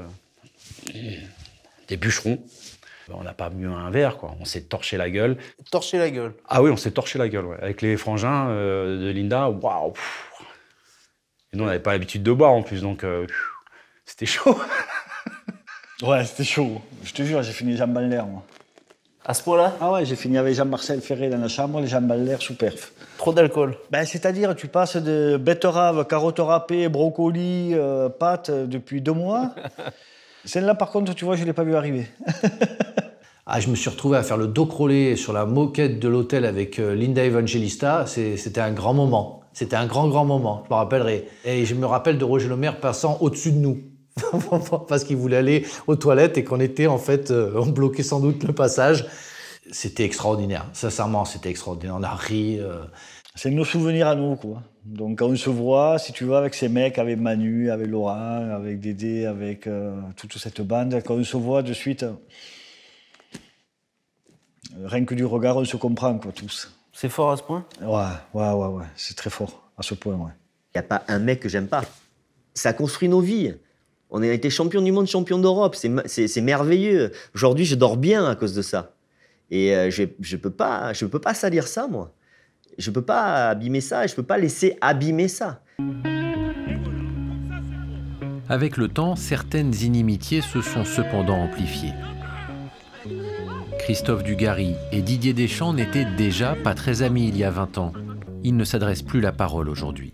des bûcherons. On n'a pas bu un verre, quoi. On s'est torché la gueule. Torché la gueule? Ah oui, on s'est torché la gueule, ouais. Avec les frangins de Linda, waouh. Et nous, on n'avait pas l'habitude de boire en plus, donc c'était chaud. Ouais, c'était chaud. Je te jure, j'ai fini les jambes en l'air, moi. À ce point-là? Ah ouais, j'ai fini avec Jean-Marcel Ferré dans la chambre, les jambes en l'air sous perf. Trop d'alcool? Ben, c'est-à-dire, tu passes de betterave, carottes râpées, brocolis, pâtes depuis 2 mois. Celle-là, par contre, tu vois, je ne l'ai pas vu arriver. Ah, je me suis retrouvé à faire le dos crawlé sur la moquette de l'hôtel avec Linda Evangelista. C'était un grand moment. C'était un grand moment, je me rappellerai. Et je me rappelle de Roger Lemaire passant au-dessus de nous. Parce qu'il voulait aller aux toilettes et qu'on était, en fait, on bloquait sans doute le passage. C'était extraordinaire. Sincèrement, c'était extraordinaire. On a ri. C'est nos souvenirs à nous, quoi. Donc, quand on se voit, si tu veux, avec ces mecs, avec Manu, avec Laurent, avec Dédé, avec toute cette bande, quand on se voit de suite, rien que du regard, on se comprend, quoi, tous. C'est fort à ce point? Ouais. C'est très fort, à ce point, ouais. Il n'y a pas un mec que j'aime pas. Ça construit nos vies. On a été champion du monde, champion d'Europe. C'est merveilleux. Aujourd'hui, je dors bien à cause de ça. Et je peux pas salir ça, moi. Je peux pas abîmer ça et je peux pas laisser abîmer ça. Avec le temps, certaines inimitiés se sont cependant amplifiées. Christophe Dugarry et Didier Deschamps n'étaient déjà pas très amis il y a 20 ans. Ils ne s'adressent plus la parole aujourd'hui.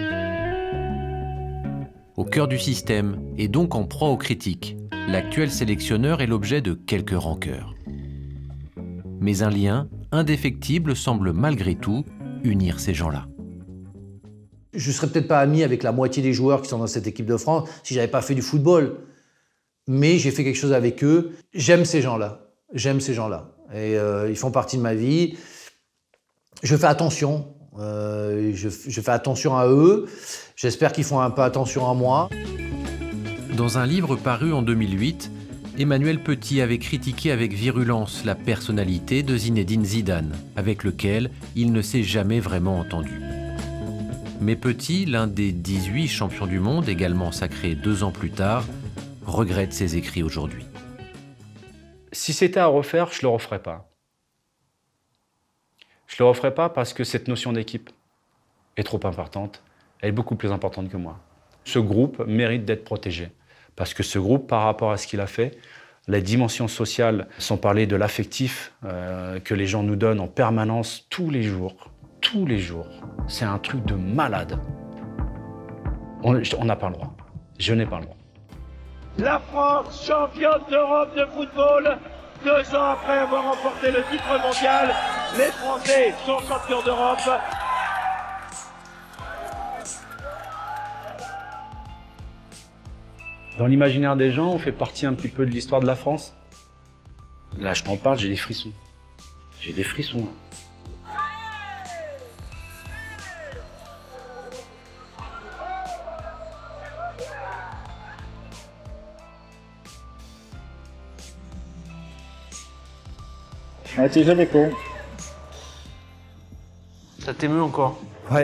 Au cœur du système, et donc en proie aux critiques, l'actuel sélectionneur est l'objet de quelques rancœurs. Mais un lien indéfectible semble malgré tout unir ces gens-là. Je ne serais peut-être pas ami avec la moitié des joueurs qui sont dans cette équipe de France si je n'avais pas fait du football. Mais j'ai fait quelque chose avec eux. J'aime ces gens-là. J'aime ces gens-là. Et ils font partie de ma vie. Je fais attention. Je fais attention à eux. J'espère qu'ils font un peu attention à moi. Dans un livre paru en 2008, Emmanuel Petit avait critiqué avec virulence la personnalité de Zinedine Zidane, avec lequel il ne s'est jamais vraiment entendu. Mais Petit, l'un des 18 champions du monde, également sacré 2 ans plus tard, regrette ses écrits aujourd'hui. Si c'était à refaire, je ne le referais pas. Je ne le referais pas parce que cette notion d'équipe est trop importante. Elle est beaucoup plus importante que moi. Ce groupe mérite d'être protégé. Parce que ce groupe, par rapport à ce qu'il a fait, les dimensions sociales, sans parler de l'affectif que les gens nous donnent en permanence tous les jours, c'est un truc de malade. On n'a pas le droit. Je n'ai pas le droit. La France, championne d'Europe de football, 2 ans après avoir remporté le titre mondial, les Français sont champions d'Europe. Dans l'imaginaire des gens, on fait partie un petit peu de l'histoire de la France. Là, je t'en parle, j'ai des frissons. J'ai des frissons. Ah, t'es jamais con. Ça t'émeut encore? Ouais.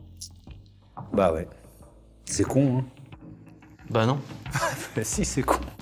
Bah ouais. C'est con, hein. Bah non. Si, c'est con.